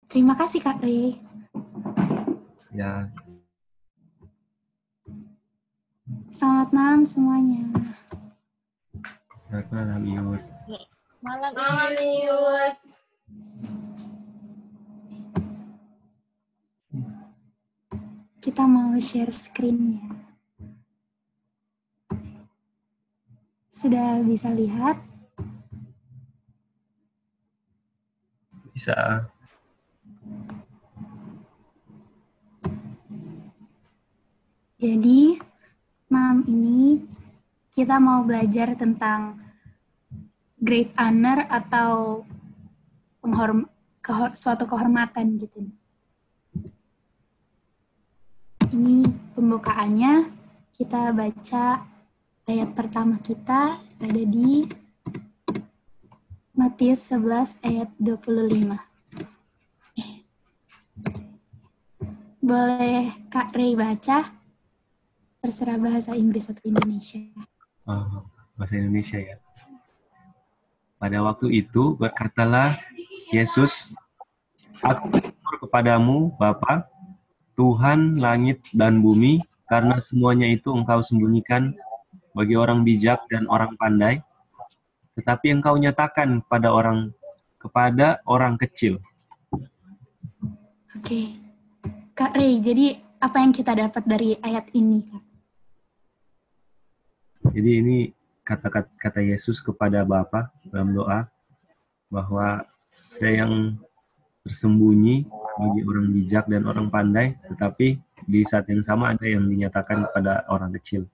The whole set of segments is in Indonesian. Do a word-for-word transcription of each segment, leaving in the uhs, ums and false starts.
Terima kasih Kak Rey. Ya. Selamat malam semuanya. Selamat malam, Yud. Malam, Yud. Kita mau share screen-nya. Sudah bisa lihat? Bisa. Jadi, malam ini kita mau belajar tentang great honor atau penghorm kehor suatu kehormatan gitu. Ini pembukaannya, kita baca ayat pertama kita ada di Matius sebelas ayat dua puluh lima. Boleh Kak Rey baca? Terserah bahasa Inggris atau Indonesia. Oh, bahasa Indonesia ya. Pada waktu itu berkatalah Yesus, "Aku bersyukur kepadamu, Bapa, Tuhan langit dan bumi, karena semuanya itu Engkau sembunyikan bagi orang bijak dan orang pandai, tetapi Engkau nyatakan pada orang kepada orang kecil." Oke, Kak Rey, jadi apa yang kita dapat dari ayat ini, Kak? Jadi ini kata-kata kata Yesus kepada Bapa dalam doa, bahwa ada yang tersembunyi bagi orang bijak dan orang pandai, tetapi di saat yang sama ada yang dinyatakan kepada orang kecil.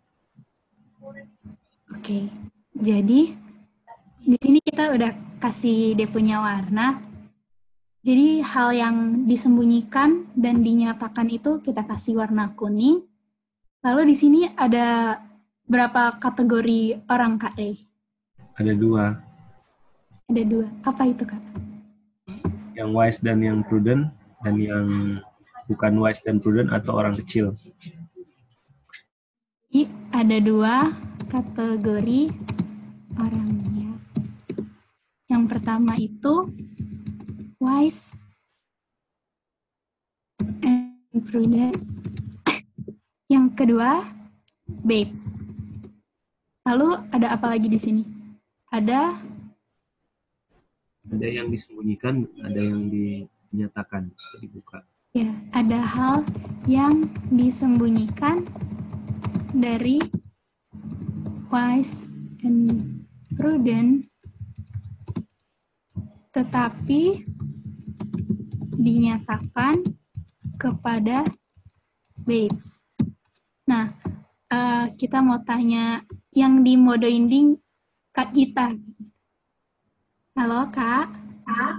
Oke, jadi di sini kita udah kasih dia punya warna. Jadi hal yang disembunyikan dan dinyatakan itu kita kasih warna kuning. Lalu di sini ada berapa kategori orang, Kak Rey? Ada dua. Ada dua. Apa itu, Kak? Yang wise dan yang prudent, dan yang bukan wise dan prudent atau orang kecil. Jadi ada dua kategori orangnya. Yang pertama itu wise and prudent. Yang kedua babes. Lalu ada apa lagi di sini? Ada ada yang disembunyikan, ada yang dinyatakan, dibuka. Ya, ada hal yang disembunyikan dari wise and prudent, tetapi dinyatakan kepada babes. Nah, uh, kita mau tanya yang di mode inding Kak Gita. Halo Kak. Kak.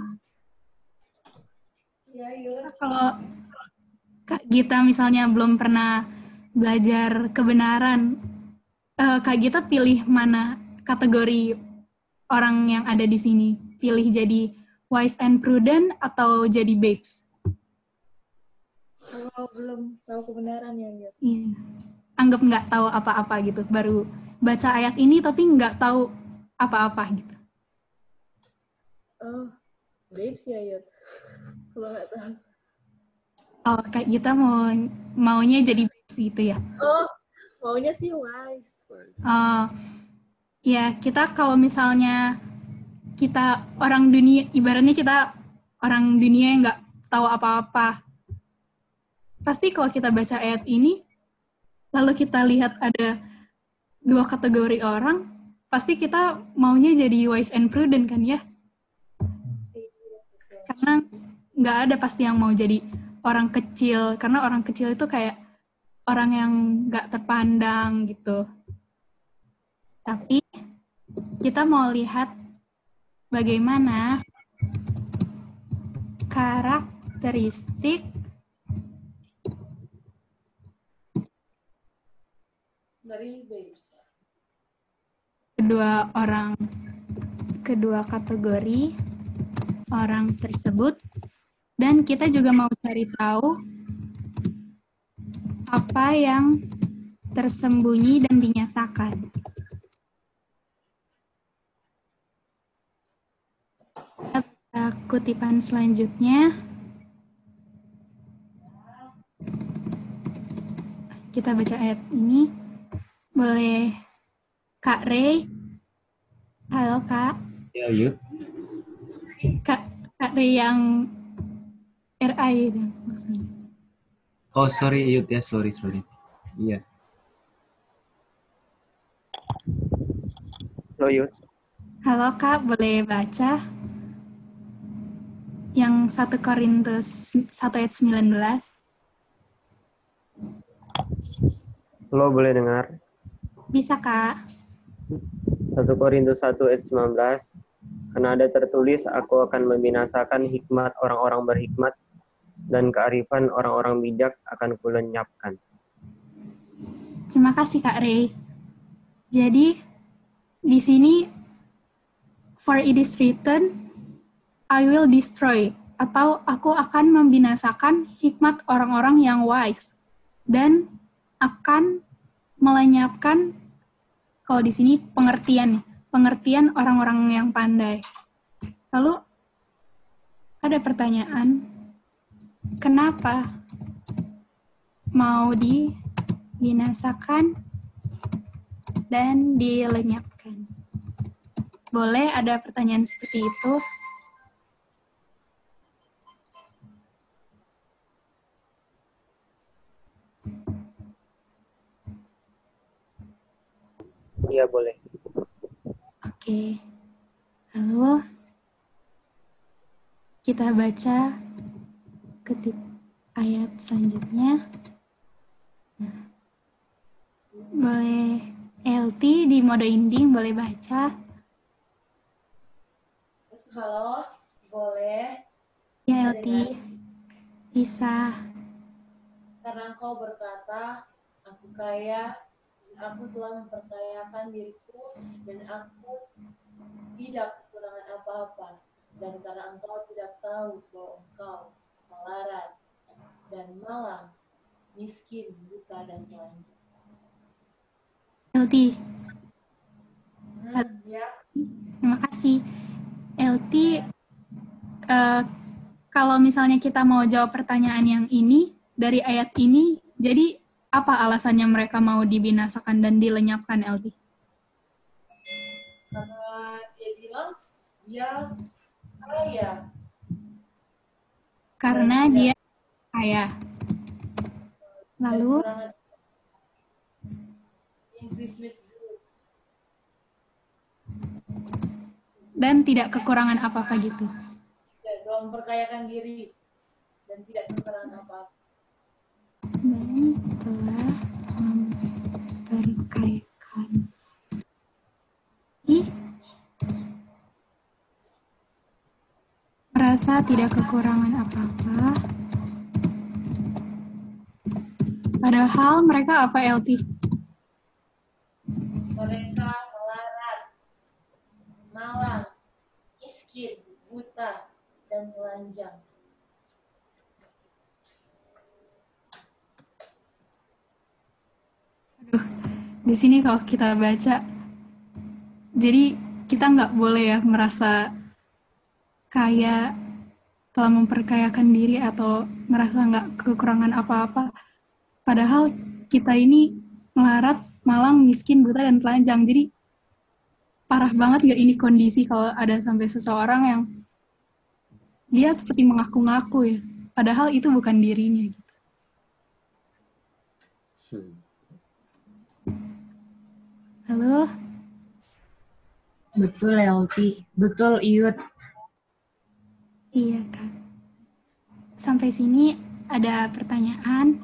Ya, ya. Kalau Kak Gita misalnya belum pernah belajar kebenaran, uh, Kak Gita pilih mana kategori orang yang ada di sini? Pilih jadi wise and prudent atau jadi babes? Kalau belum tahu kebenaran ya, ya. Iya. Anggap nggak tahu apa-apa gitu, baru baca ayat ini tapi nggak tahu apa-apa gitu. Oh, babes ya, ya. Kalau nggak tahu. Oh, Kak Gita mau maunya jadi babes gitu ya? Oh, maunya sih wise. Uh, ya, kita kalau misalnya kita orang dunia, ibaratnya kita orang dunia yang nggak tahu apa-apa. Pasti kalau kita baca ayat ini, lalu kita lihat ada dua kategori orang, pasti kita maunya jadi wise and prudent kan ya? Karena nggak ada pasti yang mau jadi orang kecil, karena orang kecil itu kayak orang yang nggak terpandang gitu. Tapi kita mau lihat bagaimana karakteristik dari babes. Kedua orang, kedua kategori orang tersebut, dan kita juga mau cari tahu apa yang tersembunyi dan dinyatakan. Kutipan selanjutnya, kita baca ayat ini. Boleh Kak Ray? Halo Kak. Ya, Yud. Kak, Kak Ray yang R I itu maksudnya. Oh, sorry Yud ya, sorry, sorry. Iya. Halo Yud. Halo Kak, boleh baca yang satu Korintus satu ayat sembilan belas? Halo, boleh dengar? Bisa Kak. satu Korintus satu ayat sembilan belas. Karena ada tertulis, aku akan membinasakan hikmat orang-orang berhikmat dan kearifan orang-orang bijak akan kulenyapkan. Terima kasih Kak Ray. Jadi di sini for it is written, I will destroy, atau aku akan membinasakan hikmat orang-orang yang wise dan akan melenyapkan, kalau di sini pengertian, pengertian orang-orang yang pandai. Lalu ada pertanyaan, kenapa mau dibinasakan dan dilenyapkan? Boleh ada pertanyaan seperti itu? Iya, boleh. Oke. Lalu kita baca ketik ayat selanjutnya. Nah, boleh L T di mode inding boleh baca. Halo, boleh? Ya L T, bisa. Karena engkau berkata, aku kaya, aku telah memperkayakan diriku, dan aku tidak kekurangan apa-apa. Dan karena engkau tidak tahu bahwa engkau melarat dan malang, miskin, buta, dan telanjang. L T, Hmm, ya. terima kasih. L T, uh, kalau misalnya kita mau jawab pertanyaan yang ini, dari ayat ini, jadi apa alasannya mereka mau dibinasakan dan dilenyapkan, L T? Karena dia bilang, dia kaya. Karena dia kaya. Lalu, dan tidak kekurangan apa-apa gitu. Dan telah memperkayakan diri dan tidak kekurangan apa-apa. Dan telah memperkayakan diri, merasa tidak kekurangan apa-apa. Padahal mereka apa, L T? Mereka melarat, malang, miskin, buta, dan telanjang. Aduh, di sini kalau kita baca, jadi kita nggak boleh ya merasa kaya, telah memperkayakan diri atau merasa nggak kekurangan apa-apa. Padahal kita ini melarat, malang, miskin, buta, dan telanjang. Jadi parah banget nggak ini kondisi kalau ada sampai seseorang yang dia seperti mengaku-ngaku ya, padahal itu bukan dirinya. Gitu. Halo? Betul, Elti. Betul, Iyut. Iya, Kak. Sampai sini ada pertanyaan.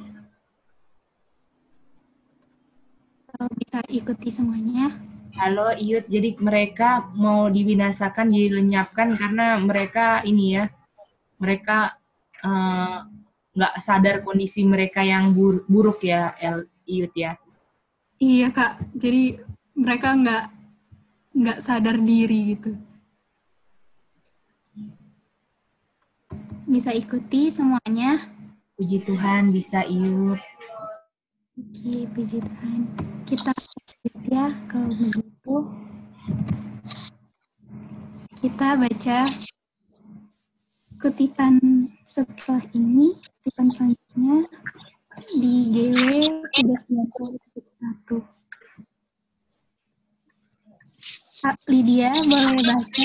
Kalau bisa ikuti semuanya. Halo, Iyut. Jadi mereka mau dibinasakan, dilenyapkan karena mereka ini ya, mereka nggak uh, sadar kondisi mereka yang bur- buruk ya, El, Iyut ya. Iya, Kak. Jadi mereka nggak nggak sadar diri gitu. Bisa ikuti semuanya. Puji Tuhan bisa, Iyut. Oke, puji Tuhan. Kita ya kalau begitu. Kita baca kutipan setelah ini, kutipan selanjutnya di G W Udah sembilan puluh satu. Kak Lydia, boleh baca?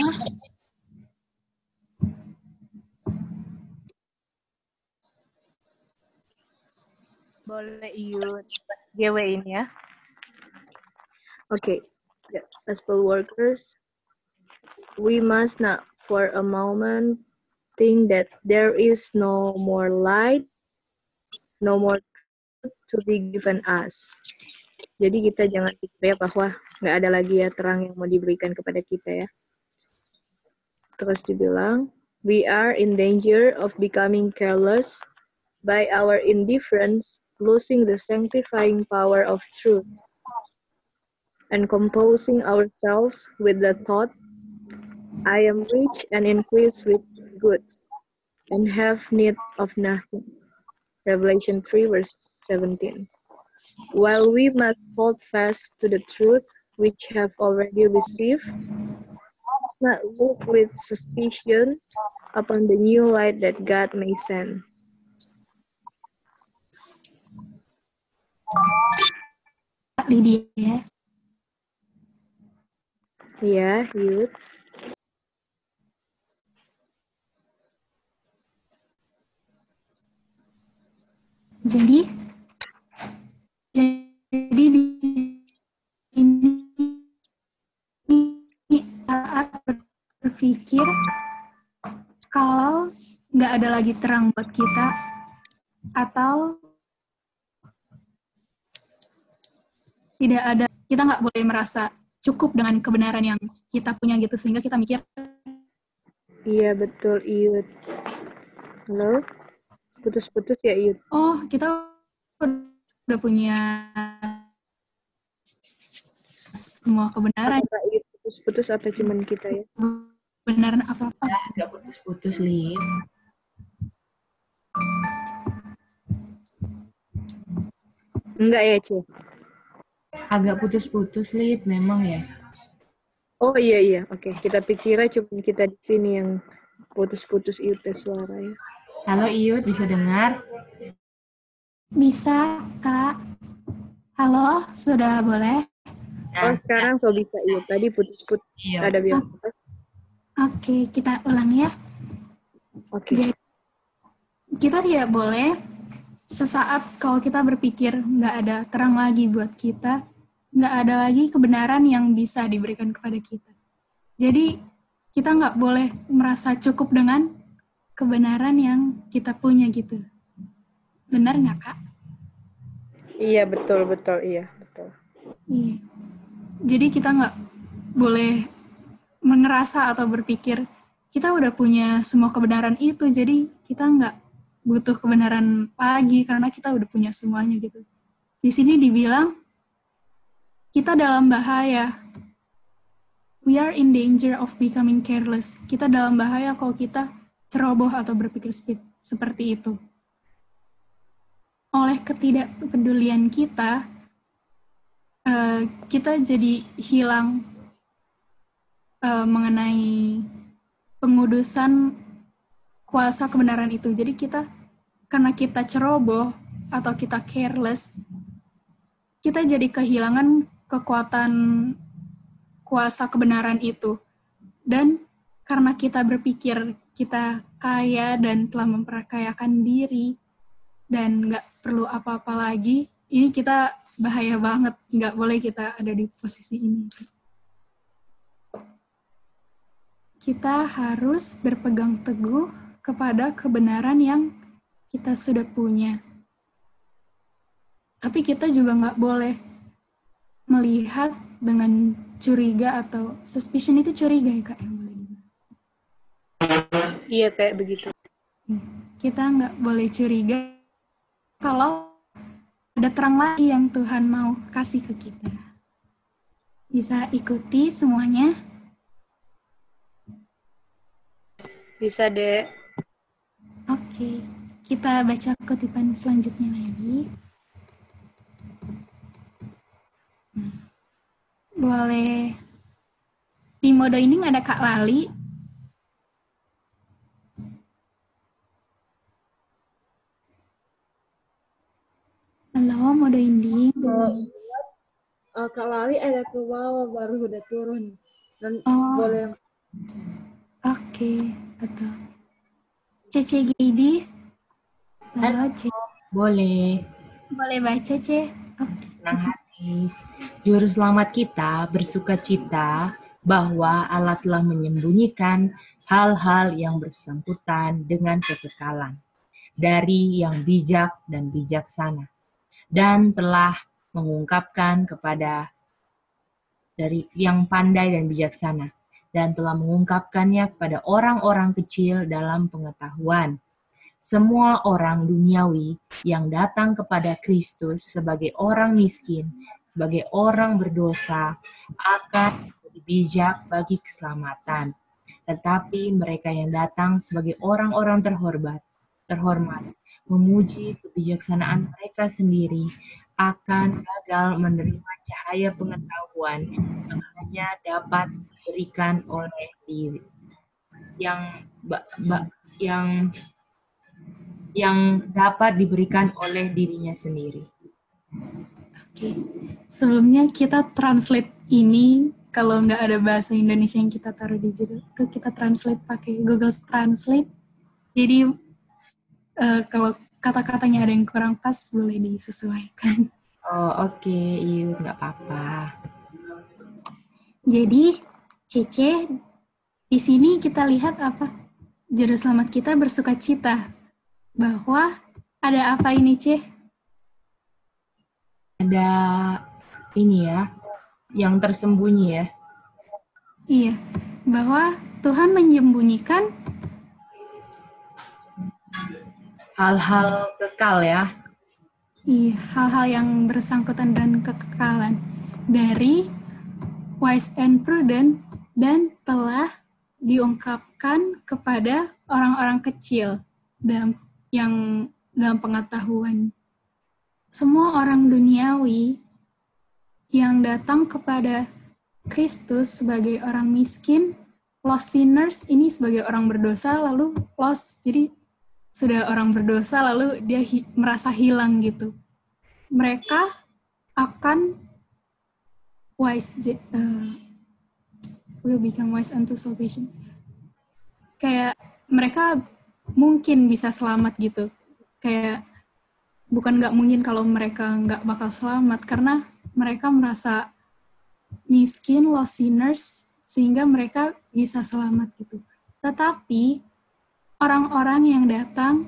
Boleh Iyut. G W ini ya. Okay. As for workers, we must not for a moment think that there is no more light, no more truth to be given us. Jadi kita jangan pikir ya bahwa nggak ada lagi ya terang yang mau diberikan kepada kita ya. Terus dibilang, we are in danger of becoming careless by our indifference, losing the sanctifying power of truth, and composing ourselves with the thought, I am rich and increase with goods, and have need of nothing. Revelation three, verse seventeen. While we must hold fast to the truth which have already received, must not look with suspicion upon the new light that God may send. Kak Lydia. Ya, Yud. Jadi, jadi di ini saat berpikir kalau nggak ada lagi terang buat kita, atau tidak ada, kita nggak boleh merasa cukup dengan kebenaran yang kita punya gitu, sehingga kita mikir. Iya betul Iyut. Halo, putus-putus ya Iyut. Oh, kita udah punya semua kebenaran. Apakah Iyut putus-putus atau cuman kita ya? Kebenaran apa-apa. Ya, nggak putus-putus, Lip. Enggak ya, Ce? Agak putus-putus, Lip, memang ya. Oh iya iya, oke. Kita pikirnya cuma kita di sini yang putus-putus Iyut ya suara ya. Halo Iyut, bisa dengar? Bisa, Kak. Halo, sudah boleh? Oh, sekarang so bisa Iyut. Tadi putus-putus. Iya. Ada bilang apa? Oke, kita ulang ya. Oke. Jadi, kita tidak boleh sesaat kalau kita berpikir nggak ada terang lagi buat kita, nggak ada lagi kebenaran yang bisa diberikan kepada kita. Jadi, kita nggak boleh merasa cukup dengan kebenaran yang kita punya gitu. Benar nggak, Kak? Iya, betul, betul. Iya, betul. Iya. Jadi kita nggak boleh mengerasa atau berpikir kita udah punya semua kebenaran itu, jadi kita nggak butuh kebenaran lagi karena kita udah punya semuanya gitu. Di sini dibilang kita dalam bahaya. We are in danger of becoming careless. Kita dalam bahaya kalau kita ceroboh atau berpikir seperti itu. Oleh ketidakpedulian kita, uh, kita jadi hilang uh, mengenai pengudusan kuasa kebenaran itu. Jadi kita, karena kita ceroboh atau kita careless, kita jadi kehilangan kekuatan kuasa kebenaran itu. Dan karena kita berpikir kita kaya dan telah memperkayakan diri dan nggak perlu apa-apa lagi, ini kita bahaya banget. Nggak boleh kita ada di posisi ini. Kita harus berpegang teguh kepada kebenaran yang kita sudah punya. Tapi kita juga nggak boleh melihat dengan curiga atau suspicion itu curiga ya Kak? Iya kayak begitu. Kita nggak boleh curiga kalau ada terang lagi yang Tuhan mau kasih ke kita. Bisa ikuti semuanya? Bisa deh. Oke, kita baca kutipan selanjutnya lagi. Boleh. Di mode ini nggak ada Kak Lali. Halo? Oh, mode inding. Uh, Kak Lali ada ke bawah baru udah turun. Dan Oh. boleh Oke, betul. Cece Gidi. Halo, Ce. Boleh. Boleh baca, Ce? Oke. Senang hati. Juru selamat kita bersuka cita bahwa Allah telah menyembunyikan hal-hal yang bersangkutan dengan kekekalan dari yang bijak dan bijaksana, dan telah mengungkapkan kepada dari yang pandai dan bijaksana, dan telah mengungkapkannya kepada orang-orang kecil dalam pengetahuan. Semua orang duniawi yang datang kepada Kristus sebagai orang miskin, sebagai orang berdosa, akan menjadi bijak bagi keselamatan. Tetapi mereka yang datang sebagai orang-orang terhormat, terhormat, memuji kebijaksanaan mereka sendiri, akan gagal menerima cahaya pengetahuan yang hanya dapat diberikan oleh diri, yang ba, ba, yang yang dapat diberikan oleh dirinya sendiri. Oke. Sebelumnya kita translate ini, kalau nggak ada bahasa Indonesia yang kita taruh di judul, itu kita translate pakai Google Translate. Jadi uh, kalau kata-katanya ada yang kurang pas, boleh disesuaikan. Oh oke, okay. Iya nggak apa-apa. Jadi Cece, di sini kita lihat apa? Juru selamat kita bersuka cita bahwa ada apa ini, Ce? Ada ini ya, yang tersembunyi ya. Iya, bahwa Tuhan menyembunyikan hal-hal kekal ya. Iya, hal-hal yang bersangkutan dengan kekekalan dari wise and prudent dan telah diungkapkan kepada orang-orang kecil dalam yang dalam pengetahuan. Semua orang duniawi yang datang kepada Kristus sebagai orang miskin, lost sinners ini sebagai orang berdosa lalu lost, jadi sudah orang berdosa lalu dia hi- merasa hilang gitu. Mereka akan wise, uh, will become wise unto salvation. Kayak mereka mungkin bisa selamat gitu. Kayak bukan nggak mungkin kalau mereka nggak bakal selamat karena mereka merasa miskin, lost sinners, sehingga mereka bisa selamat gitu. Tetapi orang-orang yang datang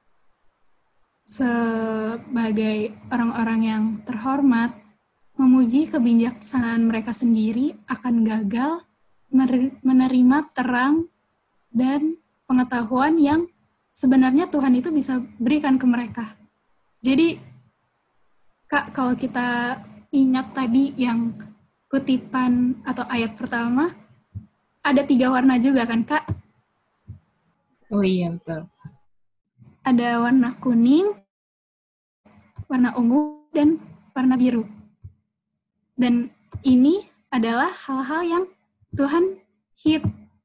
sebagai orang-orang yang terhormat, memuji kebijaksanaan mereka sendiri, akan gagal menerima terang dan pengetahuan yang sebenarnya Tuhan itu bisa berikan ke mereka. Jadi, Kak, kalau kita ingat tadi yang kutipan atau ayat pertama, ada tiga warna juga kan, Kak? Oh iya, betul. Ada warna kuning, warna ungu, dan warna biru. Dan ini adalah hal-hal yang Tuhan hid,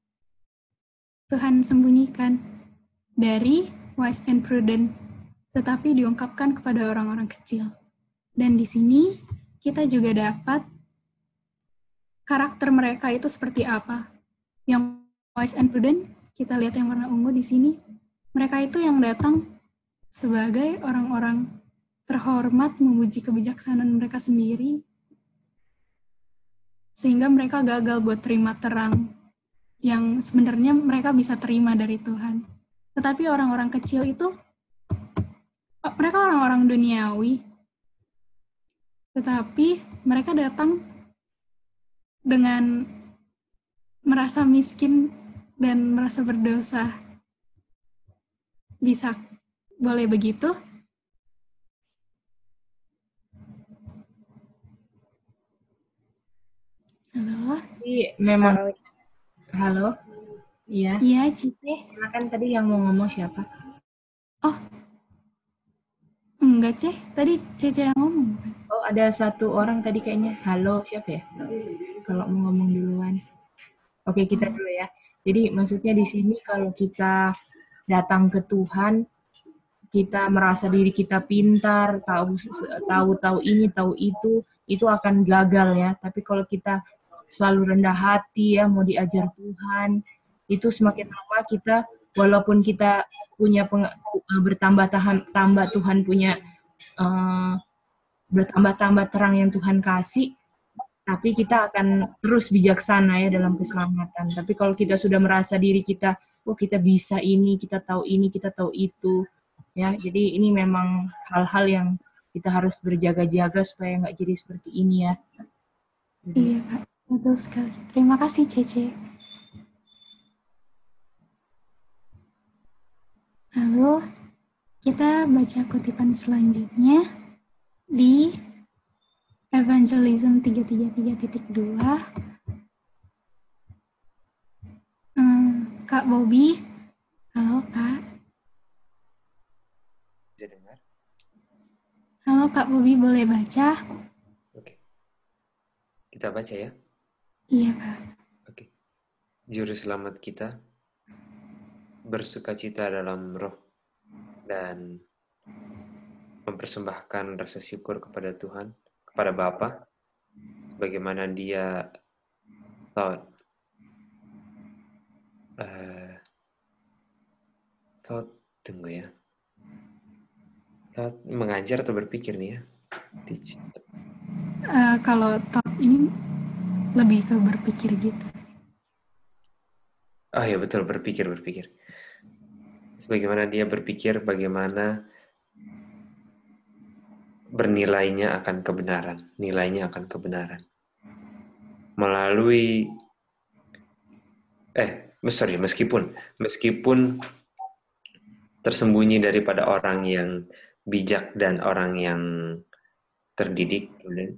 Tuhan sembunyikan dari wise and prudent, tetapi diungkapkan kepada orang-orang kecil. Dan di sini kita juga dapat karakter mereka itu seperti apa. Yang wise and prudent, kita lihat yang warna ungu di sini. Mereka itu yang datang sebagai orang-orang terhormat, memuji kebijaksanaan mereka sendiri, sehingga mereka gagal buat terima terang yang sebenarnya mereka bisa terima dari Tuhan. Tetapi orang-orang kecil itu, mereka orang-orang duniawi, tetapi mereka datang dengan merasa miskin dan merasa berdosa. Bisa, boleh begitu? Halo? Jadi memang, halo? Iya. Iya, Cece. Silakan, tadi yang mau ngomong siapa? Oh, enggak, Ce. Tadi Cece yang ngomong. Oh, ada satu orang tadi kayaknya. Halo, siapa ya? Kalau mau ngomong duluan. Oke, kita dulu ya. Jadi maksudnya di sini kalau kita datang ke Tuhan, kita merasa diri kita pintar, tahu tahu tahu ini, tahu itu, itu akan gagal ya. Tapi kalau kita selalu rendah hati ya, mau diajar Tuhan, itu semakin lama kita, walaupun kita punya peng, bertambah tahan, tambah Tuhan punya uh, bertambah-tambah terang yang Tuhan kasih, tapi kita akan terus bijaksana ya dalam keselamatan. Tapi kalau kita sudah merasa diri kita, oh kita bisa ini, kita tahu ini, kita tahu itu, ya. Jadi ini memang hal-hal yang kita harus berjaga-jaga supaya nggak jadi seperti ini ya. Iya Kak, betul sekali. Terima kasih Cece. Lalu kita baca kutipan selanjutnya di Evangelism tiga tiga tiga titik dua. Hmm, Kak Bobby, halo Kak. Bisa dengar? Halo Kak Bobby, boleh baca? Oke. Kita baca ya? Iya Kak. Oke. Juru selamat kita bersukacita dalam roh dan mempersembahkan rasa syukur kepada Tuhan, kepada Bapa, sebagaimana Dia thought, uh, thought, tunggu ya, thought mengajar atau berpikir nih ya, teach. Uh, kalau thought ini lebih ke berpikir gitu sih. Oh ya betul, berpikir berpikir. Sebagaimana Dia berpikir, bagaimana bernilainya akan kebenaran, nilainya akan kebenaran. Melalui, eh, sorry, meskipun, meskipun tersembunyi daripada orang yang bijak dan orang yang terdidik,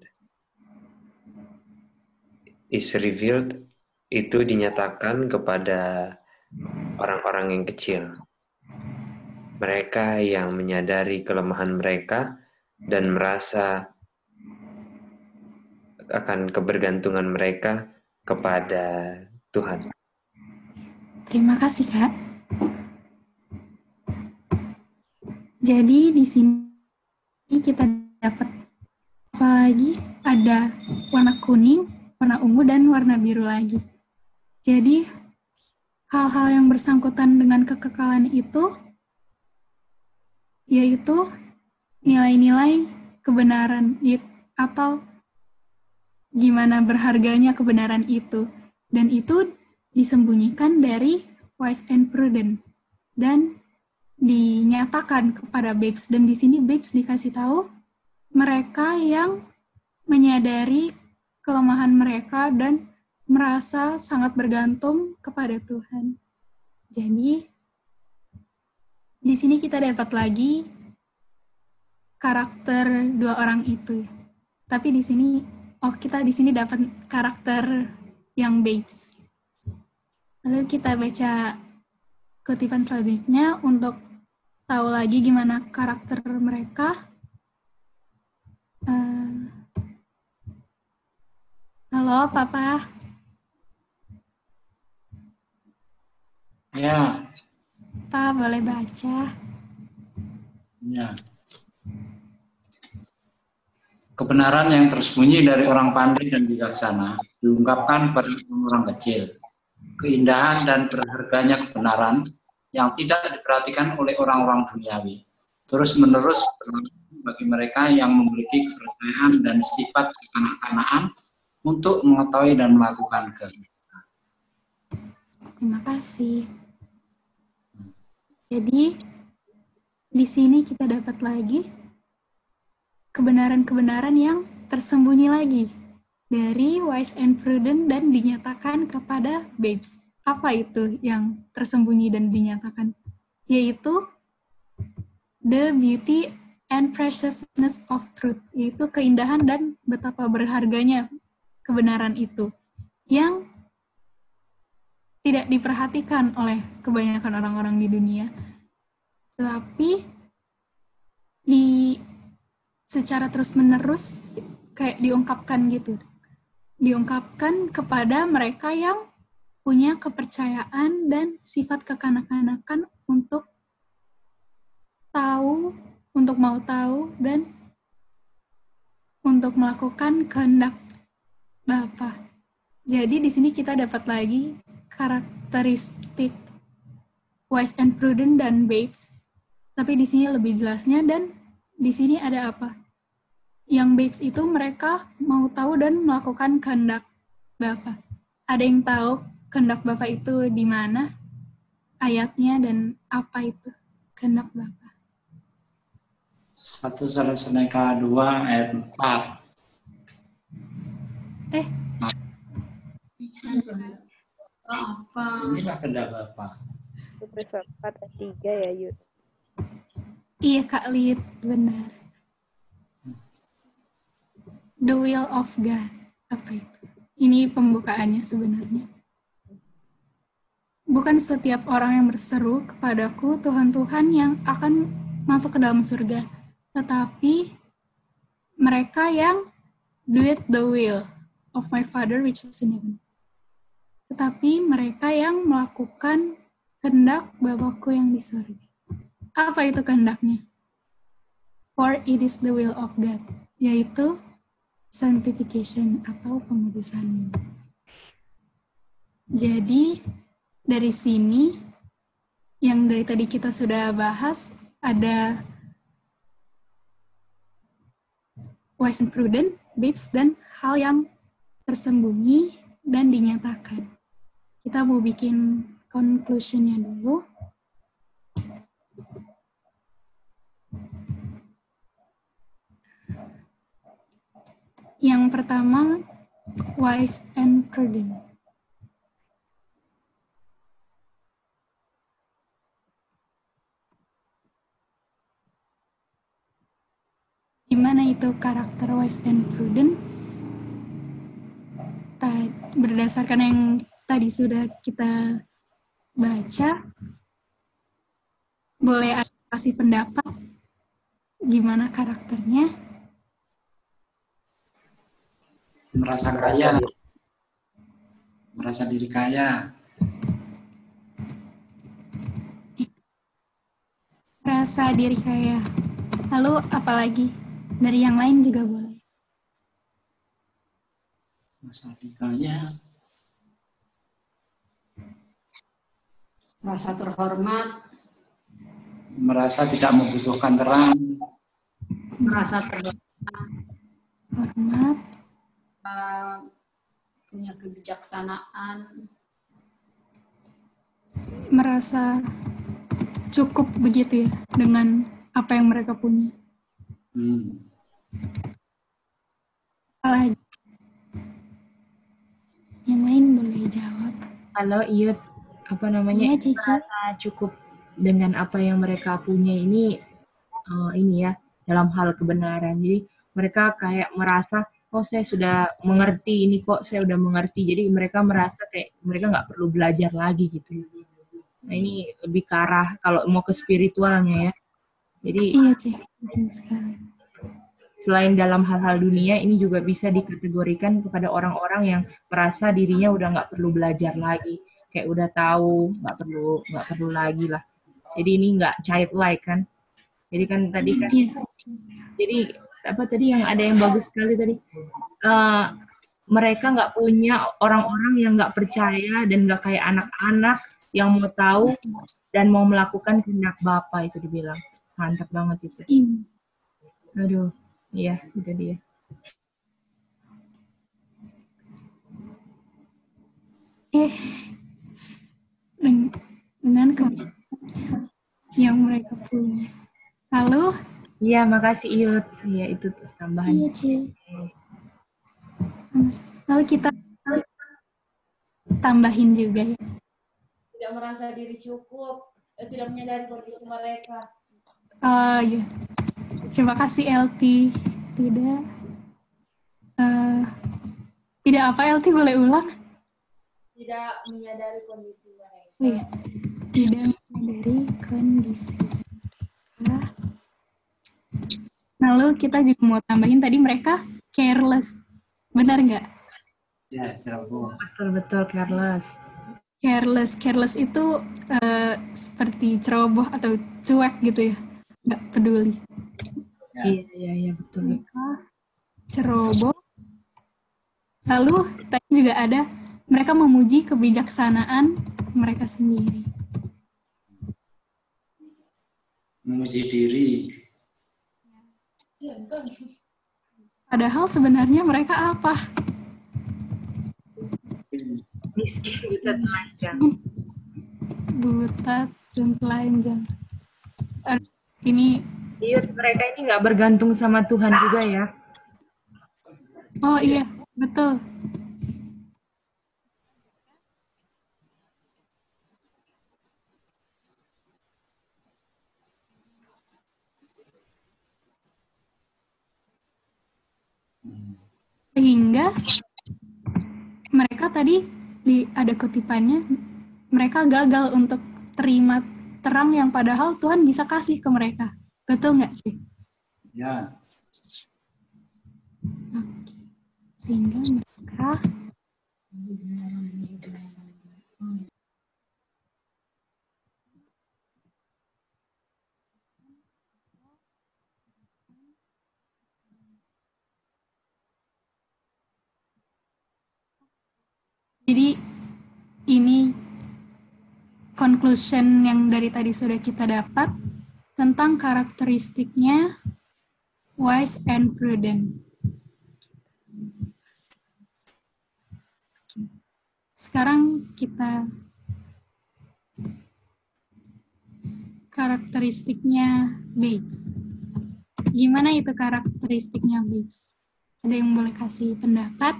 is revealed, itu dinyatakan kepada orang-orang yang kecil. Mereka yang menyadari kelemahan mereka dan merasa akan kebergantungan mereka kepada Tuhan. Terima kasih Kak. Jadi di sini kita dapat apa lagi? Ada warna kuning, warna ungu, dan warna biru lagi. Jadi hal-hal yang bersangkutan dengan kekekalan itu yaitu nilai-nilai kebenaran it, atau gimana berharganya kebenaran itu, dan itu disembunyikan dari wise and prudent dan dinyatakan kepada babes. Dan di sini babes dikasih tahu mereka yang menyadari kelemahan mereka dan merasa sangat bergantung kepada Tuhan. Jadi di sini kita dapat lagi karakter dua orang itu. Tapi di sini, oh kita di sini dapat karakter yang babes. Lalu kita baca kutipan selanjutnya untuk tahu lagi gimana karakter mereka. Uh, halo, Papa. Ya. Pak, boleh baca? Ya. Kebenaran yang tersembunyi dari orang pandai dan bijaksana diungkapkan pada orang kecil. Keindahan dan berharganya kebenaran yang tidak diperhatikan oleh orang-orang duniawi. Terus-menerus bagi mereka yang memiliki kepercayaan dan sifat kekanak-kanakan untuk mengetahui dan melakukan kebenaran. Terima kasih. Jadi, di sini kita dapat lagi kebenaran-kebenaran yang tersembunyi lagi dari wise and prudent dan dinyatakan kepada babes. Apa itu yang tersembunyi dan dinyatakan? Yaitu the beauty and preciousness of truth, yaitu keindahan dan betapa berharganya kebenaran itu, yang tidak diperhatikan oleh kebanyakan orang-orang di dunia. Tapi di secara terus-menerus kayak diungkapkan gitu. Diungkapkan kepada mereka yang punya kepercayaan dan sifat kekanak-kanakan untuk tahu untuk mau tahu, dan untuk melakukan kehendak Bapa. Jadi di sini kita dapat lagi karakteristik wise and prudent dan babes. Tapi di sini lebih jelasnya, dan di sini ada apa? Yang babes itu mereka mau tahu dan melakukan kehendak Bapa. Ada yang tahu kehendak Bapa itu di mana? Ayatnya dan apa itu kehendak Bapa? satu Tesalonika dua ayat empat. Eh, Apa? Inilah kehendak Bapa. Satu empat ayat tiga ya, Yud. iya Kak Lid, benar. The will of God. Apa itu? Ini pembukaannya sebenarnya. Bukan setiap orang yang berseru kepadaku, Tuhan, Tuhan, yang akan masuk ke dalam surga, tetapi mereka yang do it the will of my Father which is in heaven. Tetapi mereka yang melakukan kehendak Bapakku yang di surga. Apa itu kehendaknya? For it is the will of God, yaitu sanctification atau pengudusan. Jadi dari sini yang dari tadi kita sudah bahas, ada wise and prudent, babes, dan hal yang tersembunyi dan dinyatakan. Kita mau bikin conclusion-nya dulu. Yang pertama, wise and prudent. Gimana itu karakter wise and prudent? Berdasarkan yang tadi sudah kita baca, boleh ada kasih pendapat gimana karakternya? Merasa kaya, merasa diri kaya, merasa diri kaya. Lalu apalagi? Dari yang lain juga boleh. merasa diri kaya, Merasa terhormat, merasa tidak membutuhkan terang, merasa terhormat, Hormat, uh, punya kebijaksanaan, merasa cukup begitu ya dengan apa yang mereka punya. hmm. Apalagi? Yang lain boleh jawab. Kalau Iyut, apa namanya, Iya, Cici. merasa cukup dengan apa yang mereka punya ini, uh, ini ya, dalam hal kebenaran. Jadi mereka kayak merasa, oh saya sudah mengerti ini kok, saya udah mengerti. Jadi mereka merasa kayak mereka nggak perlu belajar lagi gitu. Nah ini lebih ke arah kalau mau ke spiritualnya ya. Jadi Iya, Cik. Betul sekali. selain dalam hal-hal dunia, ini juga bisa dikategorikan kepada orang-orang yang merasa dirinya udah nggak perlu belajar lagi, kayak udah tahu, nggak perlu nggak perlu lagi lah. Jadi ini nggak childlike kan. Jadi kan tadi kan, Iya. jadi apa tadi yang ada yang bagus sekali tadi, uh, mereka nggak punya orang-orang yang nggak percaya dan nggak kayak anak-anak yang mau tahu dan mau melakukan kehendak Bapa, itu dibilang mantap banget itu. Iya. Aduh. Iya, itu dia. Eh, dengan ke- yang mereka punya. Lalu, Iya, makasih Iyut. Iya, itu tuh tambahan. iya, Ci. Lalu kita tambahin juga ya. Tidak merasa diri cukup, eh, tidak menyadari kondisi mereka. Oh iya. Terima kasih L T. Tidak. Uh, tidak apa L T, boleh ulang? Tidak menyadari kondisi mereka. Oh, iya. Tidak menyadari kondisi. Nah. Lalu kita juga mau tambahin tadi mereka careless. Benar nggak? Ya, ceroboh. Betul-betul careless. Careless. Careless itu uh, seperti ceroboh atau cuek gitu ya. Nggak peduli. Ya. Iya, iya, iya, betul. Mereka ceroboh. Lalu tadi juga ada mereka memuji kebijaksanaan mereka sendiri. Memuji diri. Padahal sebenarnya mereka apa? Miskin, buta, telanjang. Buta dan telanjang. Aduh, ini Iya, mereka ini nggak bergantung sama Tuhan juga ya. oh iya, betul. Sehingga mereka tadi di ada kutipannya, mereka gagal untuk terima terang yang padahal Tuhan bisa kasih ke mereka. Betul nggak sih? Ya. Sehingga mereka jadi ini conclusion yang dari tadi sudah kita dapat tentang karakteristiknya wise and prudent. Sekarang kita karakteristiknya babes. Gimana itu karakteristiknya babes? Ada yang boleh kasih pendapat?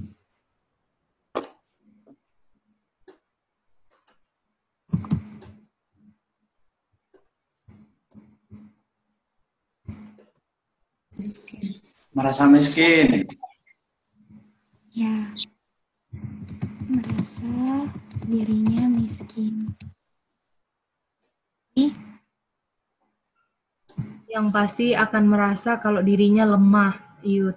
Merasa miskin. Ya, merasa dirinya miskin. Ih, Yang pasti akan merasa kalau dirinya lemah, Iyut.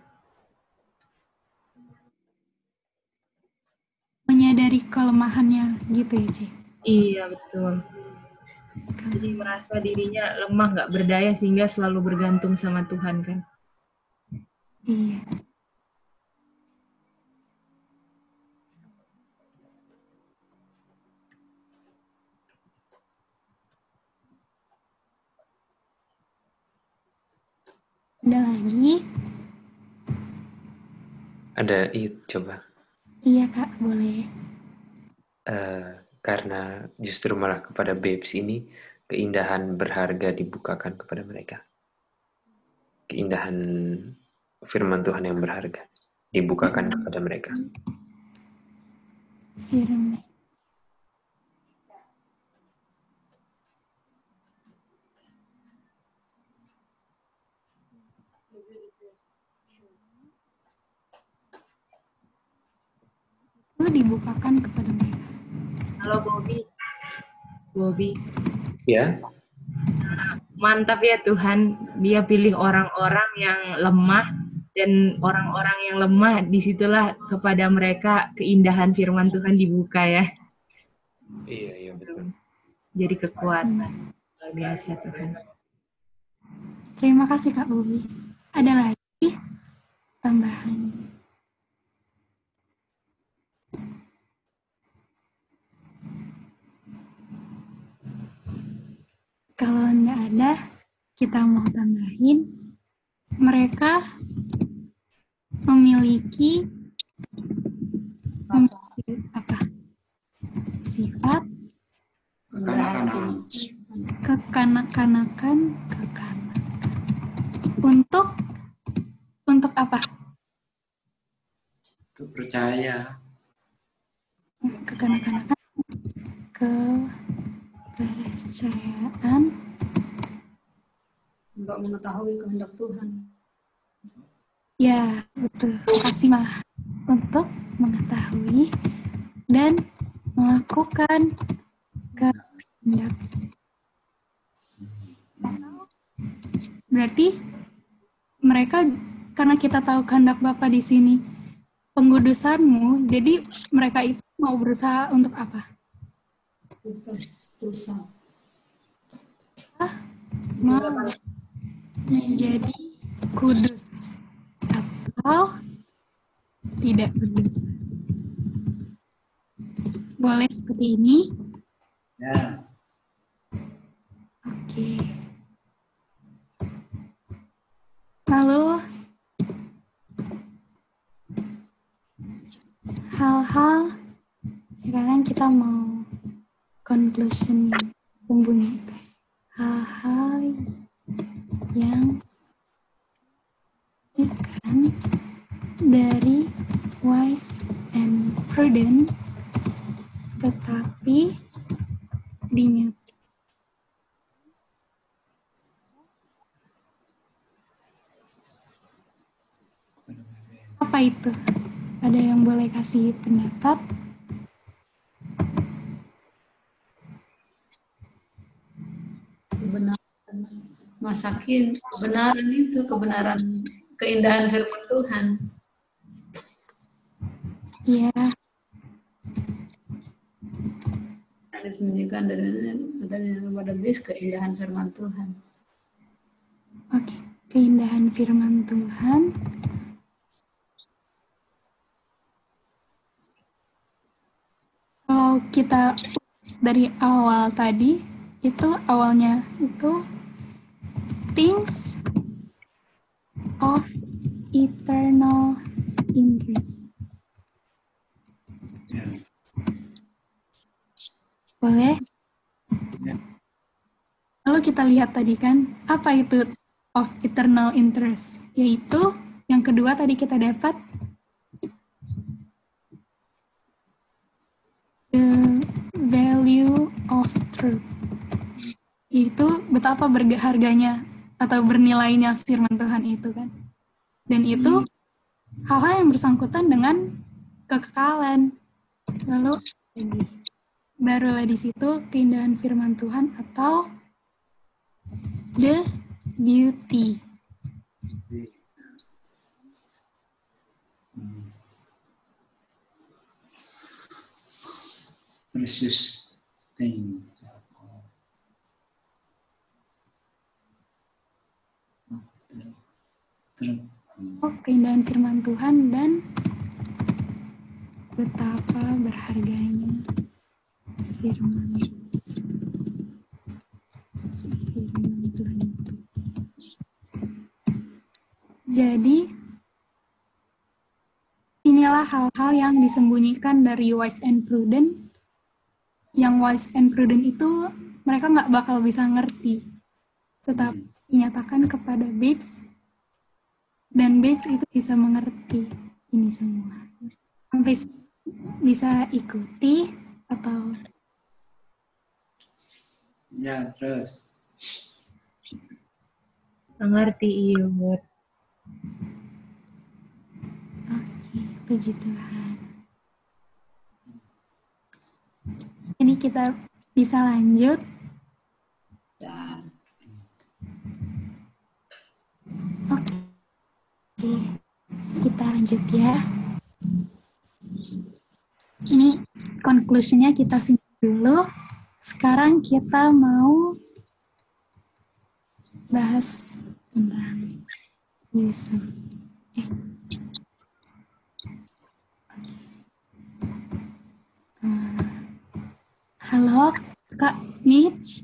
menyadari kelemahannya gitu ya, Ci? Iya, betul. Jadi merasa dirinya lemah, nggak berdaya, sehingga selalu bergantung sama Tuhan, kan? Iya. Ada lagi? Ada itu coba. Iya, Kak, boleh. Eh, karena justru malah kepada babes ini keindahan berharga dibukakan kepada mereka. Keindahan firman Tuhan yang berharga dibukakan kepada mereka. Firman. Itu dibukakan kepada mereka. Halo, Bobby. Bobby. Ya, Mantap ya Tuhan, dia pilih orang-orang yang lemah, dan orang-orang yang lemah disitulah kepada mereka keindahan firman Tuhan dibuka ya. iya, iya betul. Jadi kekuatan. Luar biasa Tuhan. Terima kasih, Kak Bobi. Ada lagi tambahan? Kalau nggak ada, kita mau tambahin, mereka memiliki, memiliki apa? Sifat Kekanak-kanakan. kekanak-kanakan, kekanak. Untuk untuk apa? Kepercaya. Kekanak-kanakan, kepercayaan, Untuk mengetahui kehendak Tuhan. ya betul, kasih mah untuk mengetahui dan melakukan kehendak. Berarti mereka, karena kita tahu kehendak Bapa di sini, pengkudusanmu, jadi mereka itu mau berusaha untuk apa? Bebas dosa. Mau menjadi kudus atau tidak kudus. Boleh seperti ini? Ya. Oke. Lalu hal-hal sekarang kita mau conclusion yang sembunyi. Hal-hal yang ikan dari wise and prudent tetapi dinyatakan apa itu? Ada yang boleh kasih pendapat? Kebenaran, masakin kebenaran itu, kebenaran, keindahan firman Tuhan. Iya. Ada disembunyikan dari dari pada bis keindahan firman Tuhan. Oke, keindahan firman Tuhan. Kalau kita dari awal tadi, itu awalnya itu things of eternal interest. Boleh? Lalu kita lihat tadi kan, apa itu of eternal interest? Yaitu yang kedua tadi kita dapat the value of truth. Itu betapa berharganya atau bernilainya firman Tuhan itu kan. Dan itu hal-hal yang bersangkutan dengan kekekalan. Lalu barulah di situ keindahan firman Tuhan atau the beauty. Precious thing. Oh, keindahan firman Tuhan dan betapa berharganya firman, firman Tuhan itu. Jadi, inilah hal-hal yang disembunyikan dari wise and prudent. Yang wise and prudent itu mereka nggak bakal bisa ngerti. Tetapi dinyatakan kepada babes, dan babes itu bisa mengerti ini semua. Sampai bisa ikuti atau Ya, terus. Mengerti, iya, Bud. oke, puji Tuhan. Jadi kita bisa lanjut. Dan Oke, Oke, kita lanjut ya. Ini conclusion-nya kita simpan dulu. Sekarang kita mau bahas tentang Yusuf. Eh. Uh, halo, Kak Mitch.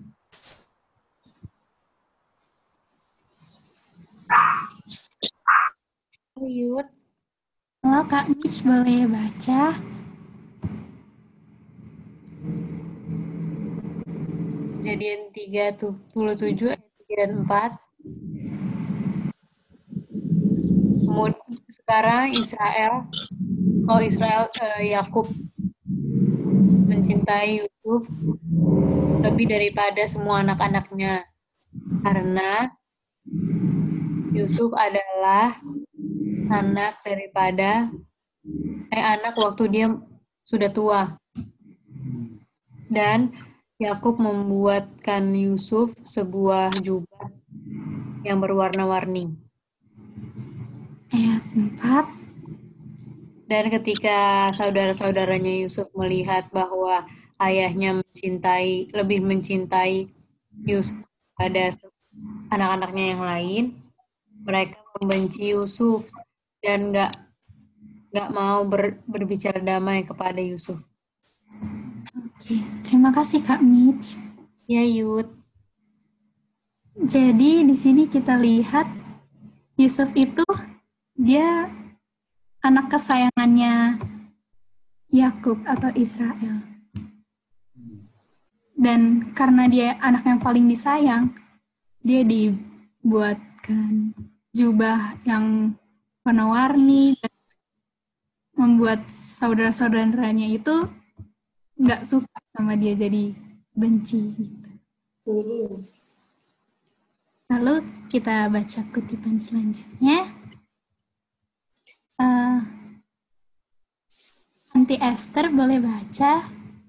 Yud. Halo, Kak Mitch, boleh baca? Kejadian tiga puluh tujuh ayat tiga dan empat. Kemudian sekarang Israel, oh Israel, eh, Yakub mencintai Yusuf lebih daripada semua anak-anaknya, karena Yusuf adalah anak daripada eh anak waktu dia sudah tua. Dan Yakub membuatkan Yusuf sebuah jubah yang berwarna-warni. Ayat empat. Dan ketika saudara-saudaranya Yusuf melihat bahwa ayahnya mencintai, lebih mencintai Yusuf pada anak-anaknya yang lain, mereka membenci Yusuf dan nggak nggak mau ber, berbicara damai kepada Yusuf. Oke, terima kasih Kak Mitch. Ya Yud. Jadi di sini kita lihat Yusuf itu dia anak kesayangannya Yakub atau Israel. Dan karena dia anak yang paling disayang, dia dibuatkan jubah yang warna-warni dan membuat saudara-saudaranya itu nggak suka sama dia, jadi benci. Lalu kita baca kutipan selanjutnya. Uh, Nanti Esther boleh baca.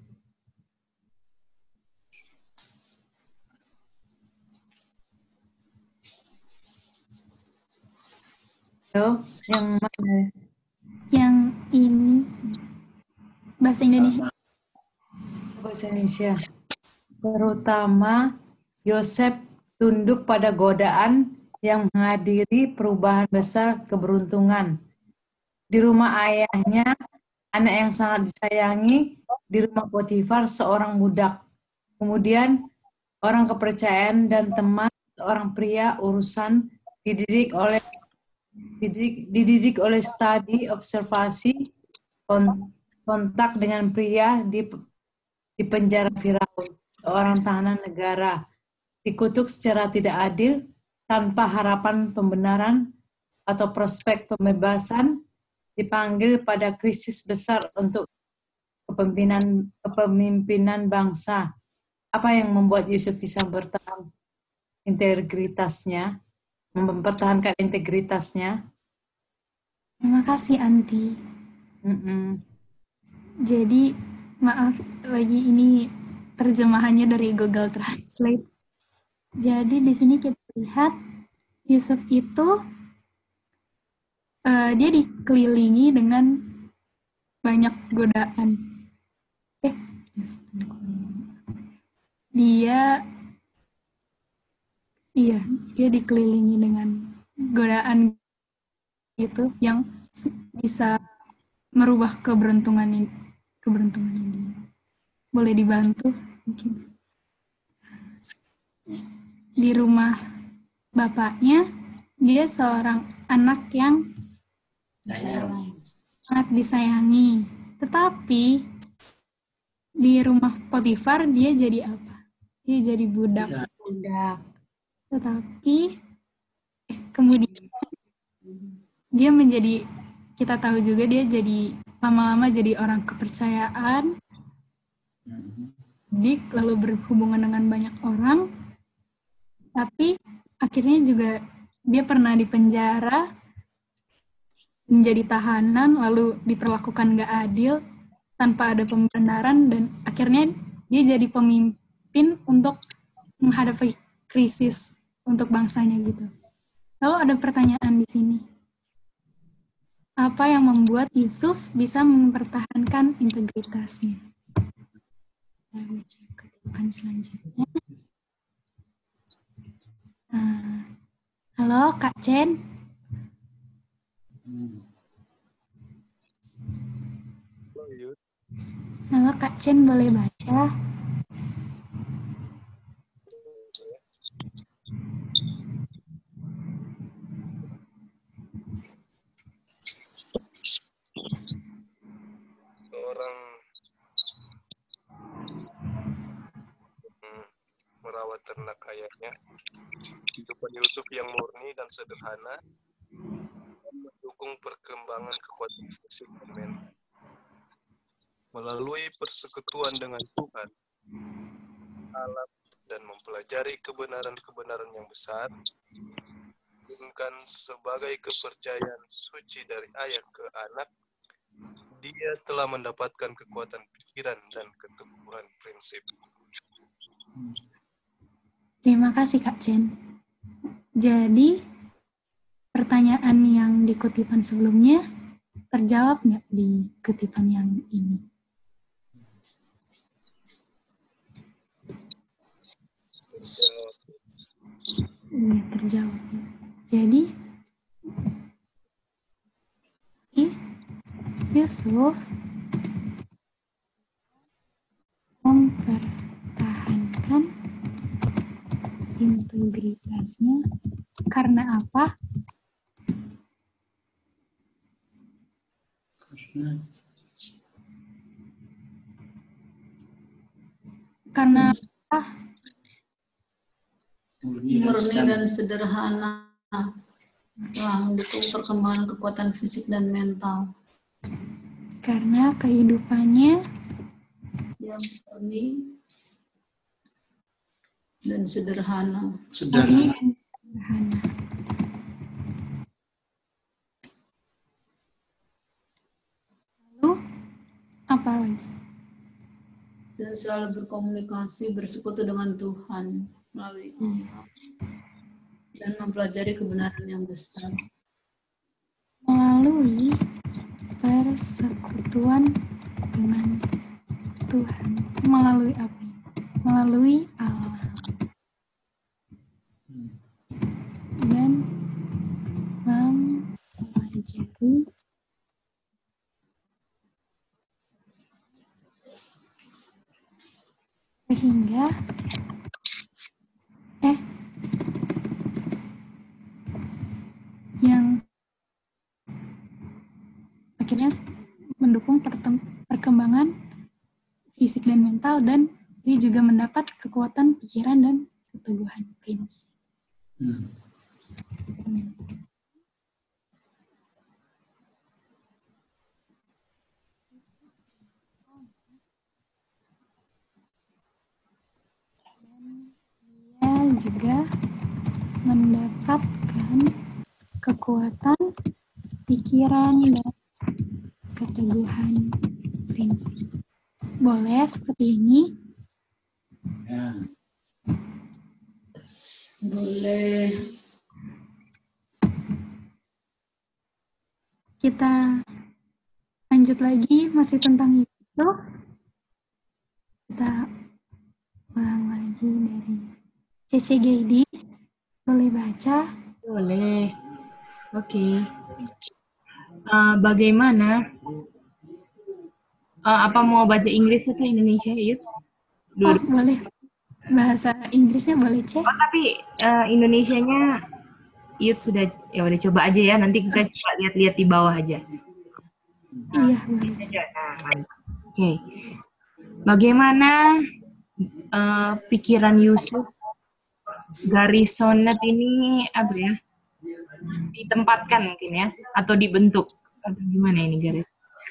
Oh, yang mana? Yang ini bahasa Indonesia. Bahasa Indonesia. Terutama Yosef tunduk pada godaan yang menghadiri perubahan besar keberuntungan. Di rumah ayahnya, anak yang sangat disayangi, di rumah Potifar seorang budak. Kemudian orang kepercayaan dan teman seorang pria urusan dididik oleh dididik, dididik oleh studi, observasi, kontak dengan pria di di penjara Firaun, seorang tahanan negara, dikutuk secara tidak adil, tanpa harapan pembenaran atau prospek pembebasan, dipanggil pada krisis besar untuk kepemimpinan kepemimpinan bangsa. Apa yang membuat Yusuf bisa bertahan integritasnya, mempertahankan integritasnya? Terima kasih, Anti. Mm-mm. Jadi, maaf, lagi ini terjemahannya dari Google Translate. Jadi, di sini kita lihat Yusuf itu uh, dia dikelilingi dengan banyak godaan. Eh, dia, iya, dia dikelilingi dengan godaan itu yang bisa merubah keberuntungan ini, keberuntungan ini. Boleh dibantu mungkin. Di rumah bapaknya, dia seorang anak yang sangat disayangi. Tetapi di rumah Potifar dia jadi apa? Dia jadi budak. Budak. Tetapi eh, kemudian dia menjadi, kita tahu juga dia jadi lama-lama jadi orang kepercayaan, dik, lalu berhubungan dengan banyak orang, tapi akhirnya juga dia pernah dipenjara, menjadi tahanan, lalu diperlakukan gak adil, tanpa ada pembenaran, dan akhirnya dia jadi pemimpin untuk menghadapi krisis untuk bangsanya gitu. Lalu ada pertanyaan di sini. Apa yang membuat Yusuf bisa mempertahankan integritasnya? Kita baca kutipan selanjutnya. Nah, halo Kak Chen. Halo Kak Chen, boleh baca? Orang hmm, merawat ternak ayahnya, kehidupan Yusuf yang murni dan sederhana, mendukung perkembangan kekuatan fisik dan mental. Melalui persekutuan dengan Tuhan, alam, dan mempelajari kebenaran-kebenaran yang besar, bukan sebagai kepercayaan suci dari ayah ke anak, dia telah mendapatkan kekuatan pikiran dan keteguhan prinsip. Terima kasih Kak Chen. Jadi, pertanyaan yang di kutipan sebelumnya terjawab nggak di kutipan yang ini? Terjawab. Iya, terjawab. Jadi, Yusuf mempertahankan integritasnya karena apa? Karena apa? Murni dan sederhana telah mendukung perkembangan kekuatan fisik dan mental. Karena kehidupannya yang murni dan sederhana. Murni dan sederhana. Lalu apa lagi? Dan selalu berkomunikasi, bersekutu dengan Tuhan melalui Allah dan mempelajari kebenaran yang besar. Melalui persekutuan dengan Tuhan. Melalui apa? Melalui Allah. Dan mempelajari sehingga eh yang akhirnya mendukung perkembangan fisik dan mental, dan dia juga mendapat kekuatan pikiran dan keteguhan prinsip. Hmm. Dan dia juga mendapatkan kekuatan pikiran dan keteguhan prinsip. Boleh seperti ini? Ya. Boleh. Kita lanjut lagi, masih tentang itu. Kita ulang lagi dari C C G I D. Boleh baca? Boleh. Oke. Okay. Uh, bagaimana? Uh, apa mau baca Inggris atau Indonesia, Yud? Oh, boleh. Bahasa Inggrisnya boleh, Cek. Oh, tapi uh, Indonesianya Yud sudah, ya udah coba aja ya. Nanti kita coba lihat-lihat di bawah aja. Iya, boleh. Nah, Oke. Okay. Bagaimana uh, pikiran Yusuf garis sonnet ini apa ya? Ditempatkan mungkin ya, atau dibentuk, atau gimana ini garis?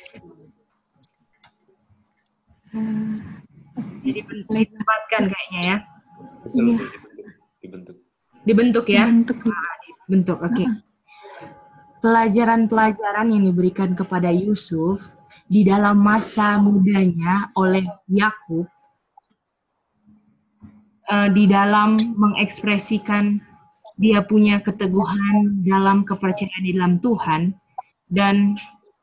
Uh, Jadi ditempatkan kayaknya ya. Iya. Dibentuk. Dibentuk ya? Dibentuk. Ah, dibentuk, oke. Okay. Pelajaran-pelajaran yang diberikan kepada Yusuf di dalam masa mudanya oleh Yakub uh, di dalam mengekspresikan dia punya keteguhan dalam kepercayaan di dalam Tuhan dan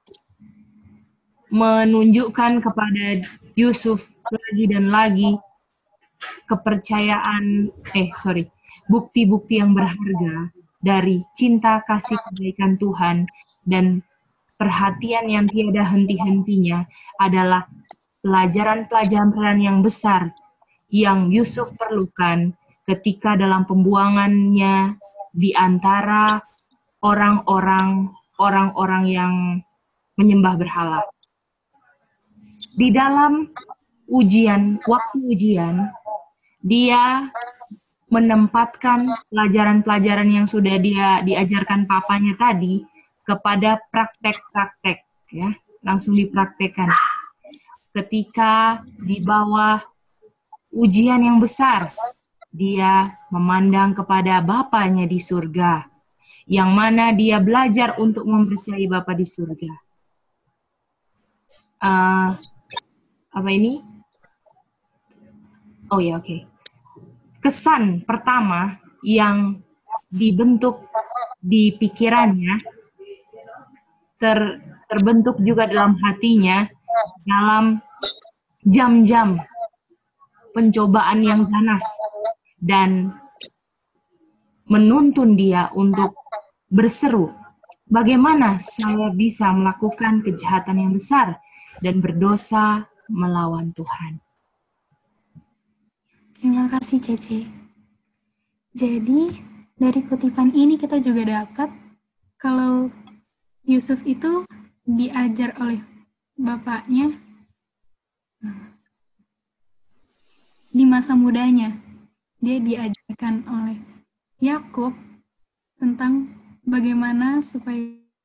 menunjukkan kepada Yusuf lagi dan lagi kepercayaan, eh sorry, bukti-bukti yang berharga dari cinta kasih kebaikan Tuhan dan perhatian yang tiada henti-hentinya adalah pelajaran-pelajaran yang besar yang Yusuf perlukan ketika dalam pembuangannya di antara orang-orang orang-orang yang menyembah berhala. Di dalam ujian, waktu ujian, dia menempatkan pelajaran-pelajaran yang sudah dia diajarkan papanya tadi kepada praktek-praktek, ya, langsung dipraktekkan. Ketika di bawah ujian yang besar, dia memandang kepada Bapanya di surga, yang mana dia belajar untuk mempercayai Bapa di surga. Uh, apa ini? Oh ya, oke. Okay. Kesan pertama yang dibentuk di pikirannya, ter, terbentuk juga dalam hatinya, dalam jam-jam pencobaan yang ganas, dan menuntun dia untuk berseru bagaimana saya bisa melakukan kejahatan yang besar dan berdosa melawan Tuhan? Terima kasih, Cece. Jadi, dari kutipan ini kita juga dapat kalau Yusuf itu diajar oleh bapaknya di masa mudanya. Dia diajarkan oleh Yakub tentang bagaimana supaya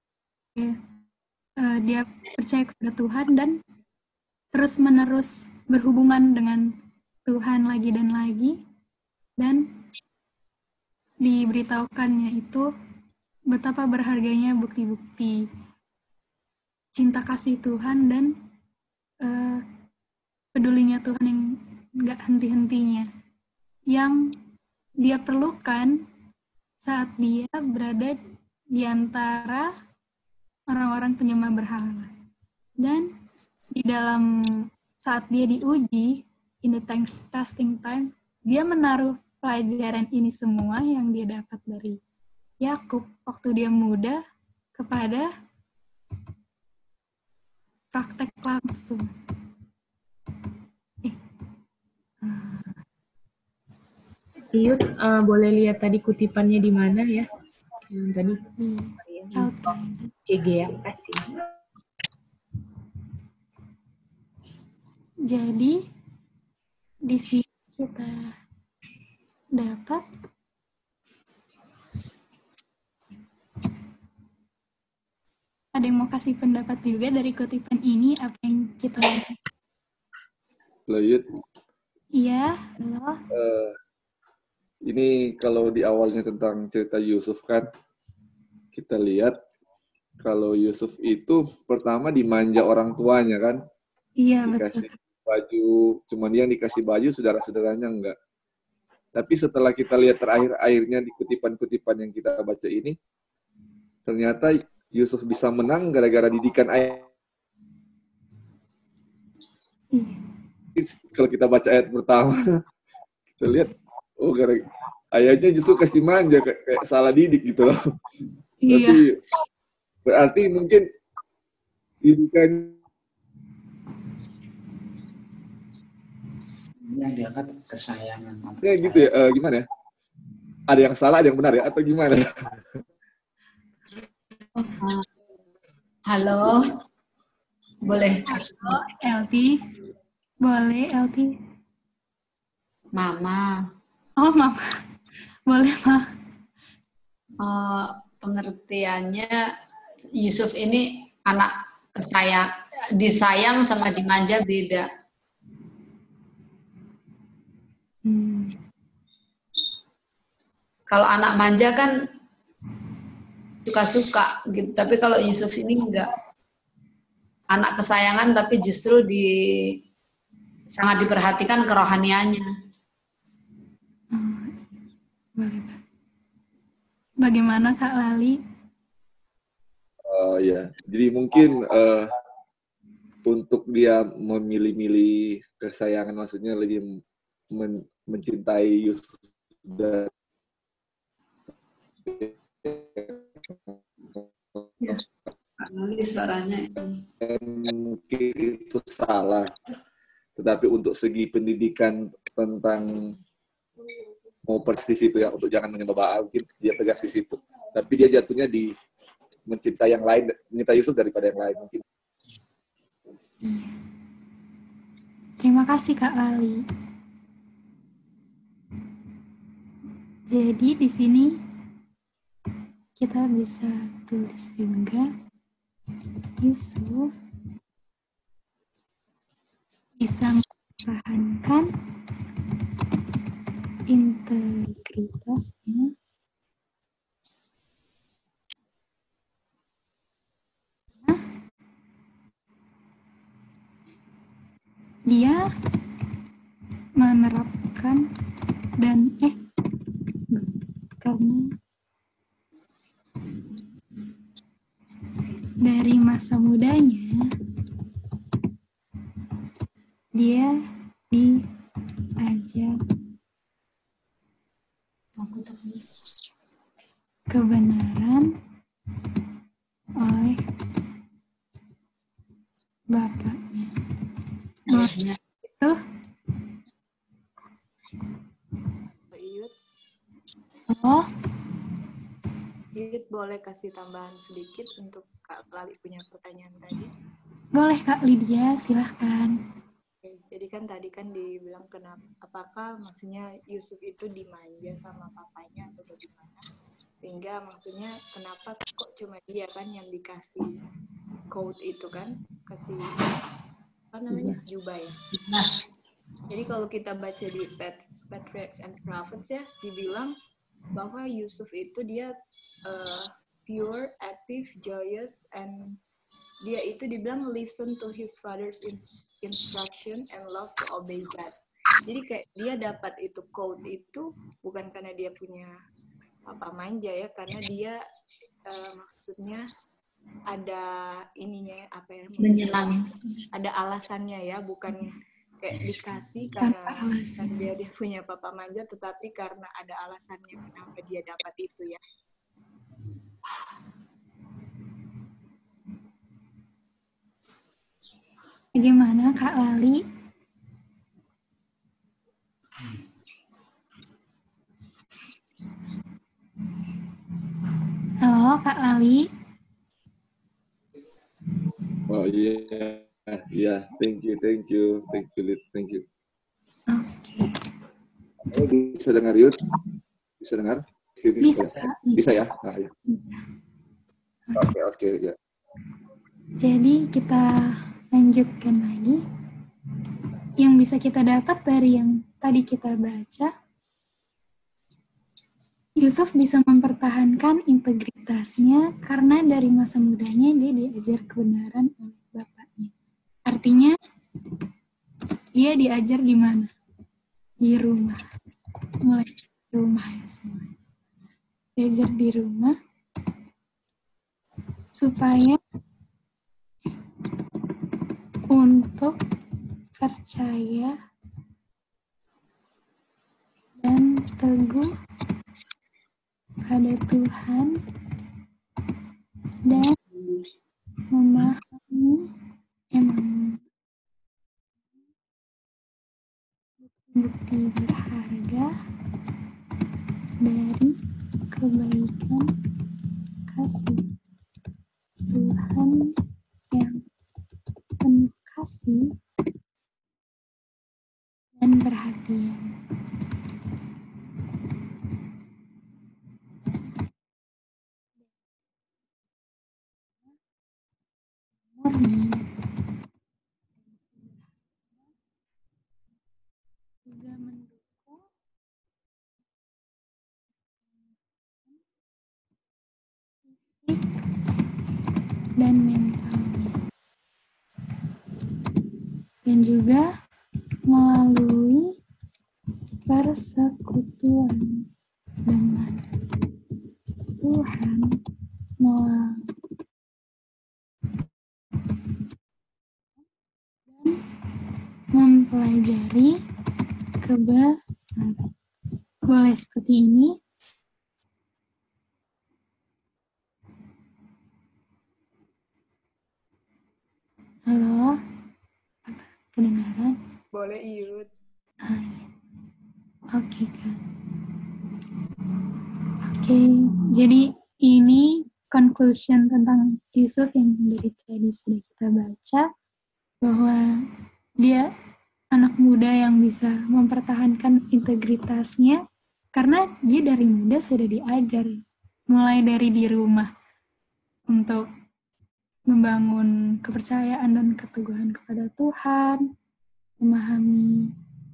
uh, dia percaya kepada Tuhan dan terus-menerus berhubungan dengan Tuhan lagi dan lagi, dan diberitahukannya itu betapa berharganya bukti-bukti cinta kasih Tuhan dan uh, pedulinya Tuhan yang gak henti-hentinya, yang dia perlukan saat dia berada di antara orang-orang penyembah berhala. Dan di dalam saat dia diuji, in the testing time, dia menaruh pelajaran ini semua yang dia dapat dari Yakub waktu dia muda kepada praktek langsung. Eh. Yud, uh, boleh lihat tadi kutipannya di mana ya? Yang tadi hmm. C G ya, kasih. Jadi di sini kita dapat ada yang mau kasih pendapat juga dari kutipan ini, apa yang kita lihat? Halo Yud. Iya, halo. Uh, ini kalau di awalnya tentang cerita Yusuf kan, kita lihat kalau Yusuf itu pertama dimanja orang tuanya kan. Iya, dikasih betul. Baju, cuman dia yang dikasih baju, saudara-saudaranya enggak. Tapi setelah kita lihat terakhir-akhirnya di kutipan-kutipan yang kita baca ini, ternyata Yusuf bisa menang gara-gara didikan ayah. Kalau kita baca ayat pertama, kita lihat, oh gara ayahnya justru kasih manja, kayak, kayak salah didik gitu loh. Iya. Tapi berarti mungkin didikan yang diangkat kesayangan. Ya gitu ya, uh, gimana ya? Ada yang salah, ada yang benar ya, atau gimana? Uh, halo, boleh? Halo, L T. Boleh, L T. Mama. Oh, Mama. Boleh, Ma. Uh, pengertiannya Yusuf ini anak kesayang, disayang sama dimanja beda. Hmm. Kalau anak manja kan suka-suka gitu, tapi kalau Yusuf ini enggak, anak kesayangan tapi justru di sangat diperhatikan kerohaniannya. Hmm. Bagaimana Kak Lali? Uh, ya, jadi mungkin uh, untuk dia memilih-milih kesayangan, maksudnya lebih men mencintai Yusuf dan ya, suaranya mungkin itu salah, tetapi untuk segi pendidikan tentang mau persis itu ya, untuk jangan menyembah Baal, mungkin dia tegas di situ, tapi dia jatuhnya di mencintai yang lain, mencintai Yusuf daripada yang lain mungkin. Terima kasih Kak Lali. Jadi di sini kita bisa tulis juga Yusuf bisa mempertahankan integritasnya dia menerapkan dan eh karena dari masa mudanya dia diajar kebenaran Yud, boleh kasih tambahan sedikit untuk Kak Lali punya pertanyaan tadi? Boleh Kak Lydia, silahkan. Oke, jadi kan tadi kan dibilang kenapa, apakah maksudnya Yusuf itu dimanja sama papanya atau bagaimana? Sehingga maksudnya kenapa kok cuma dia kan yang dikasih code itu kan, kasih apa namanya, jubah ya. Jadi kalau kita baca di Patriarchs and Prophets ya, dibilang bahwa Yusuf itu dia uh, pure, active, joyous, and dia itu dibilang listen to his father's instruction and love to obey God. Jadi kayak dia dapat itu code itu bukan karena dia punya apa manja ya, karena dia uh, maksudnya ada ininya apa ya? Menyelam. Ada alasannya ya, bukan kayak dikasih karena, karena dia dia punya papa manja, tetapi karena ada alasannya kenapa dia dapat itu ya. Bagaimana Kak Lali? Halo Kak Lali. Oh iya, yeah. iya, yeah. thank you, thank you, thank you, Lid. Thank you. Oke. Okay. Oh, bisa dengar Yud? Bisa dengar? Sini, bisa, bisa, bisa. Bisa ya? Nah, ya. Bisa. Oke, oke, ya. Jadi kita lanjutkan lagi. Yang bisa kita dapat dari yang tadi kita baca, Yusuf bisa mempertahankan integritasnya karena dari masa mudanya dia diajar kebenaran oleh bapaknya. Artinya, dia diajar di mana? Di rumah. Mulai di rumah ya semua. Diajar di rumah supaya untuk percaya dan teguh pada Tuhan dan memahami emang bukti berharga dari kebaikan kasih Tuhan yang penuh kasih dan perhatian. Murni juga mendukung fisik dan mentalnya, dan juga melalui persekutuan dengan Tuhan melalui dan mempelajari kebenaran. Boleh seperti ini. Halo, kedengaran? Boleh Yud. Ah, ya. Oke Kak. Oke, jadi ini conclusion tentang Yusuf yang dari tadi sudah kita baca, bahwa dia anak muda yang bisa mempertahankan integritasnya karena dia dari muda sudah diajar, mulai dari di rumah untuk membangun kepercayaan dan keteguhan kepada Tuhan, memahami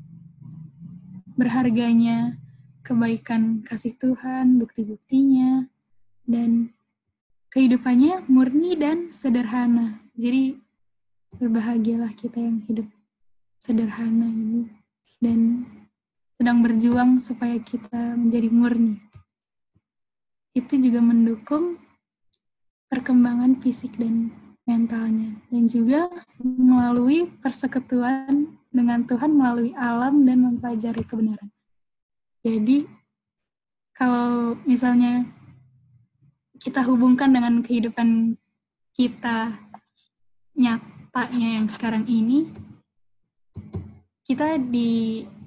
berharganya kebaikan kasih Tuhan, bukti-buktinya, dan kehidupannya murni dan sederhana. Jadi berbahagialah kita yang hidup sederhana ini dan sedang berjuang supaya kita menjadi murni. Itu juga mendukung perkembangan fisik dan mentalnya, dan juga melalui persekutuan dengan Tuhan melalui alam dan mempelajari kebenaran. Jadi kalau misalnya kita hubungkan dengan kehidupan kita nyatanya yang sekarang ini, kita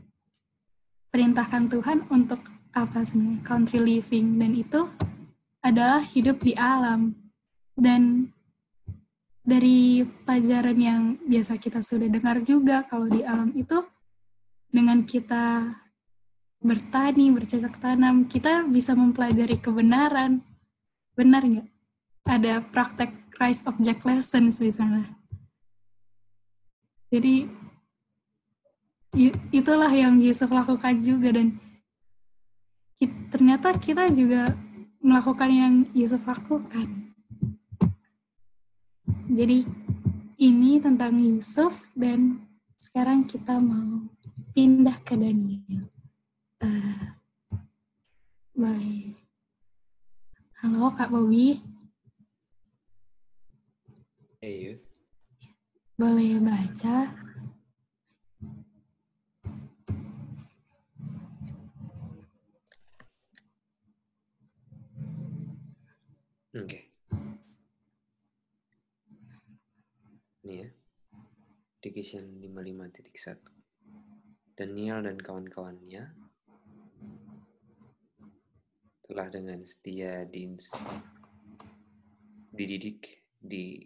diperintahkan Tuhan untuk apa sebenarnya? Country living, dan itu adalah hidup di alam. Dan dari pelajaran yang biasa kita sudah dengar juga, kalau di alam itu dengan kita bertani, bercocok tanam, kita bisa mempelajari kebenaran. Benar nggak? Ada praktek rise object lessons di sana. Jadi itulah yang Yusuf lakukan juga, dan ternyata kita juga melakukan yang Yusuf lakukan. Jadi ini tentang Yusuf, dan sekarang kita mau pindah ke Daniel. Uh, baik. Halo Kak Bobby. Hey Yus. Boleh baca? Oke. Okay. Ini ya. Dictation lima puluh lima titik satu. Daniel dan kawan-kawannya telah dengan setia diins, dididik, di,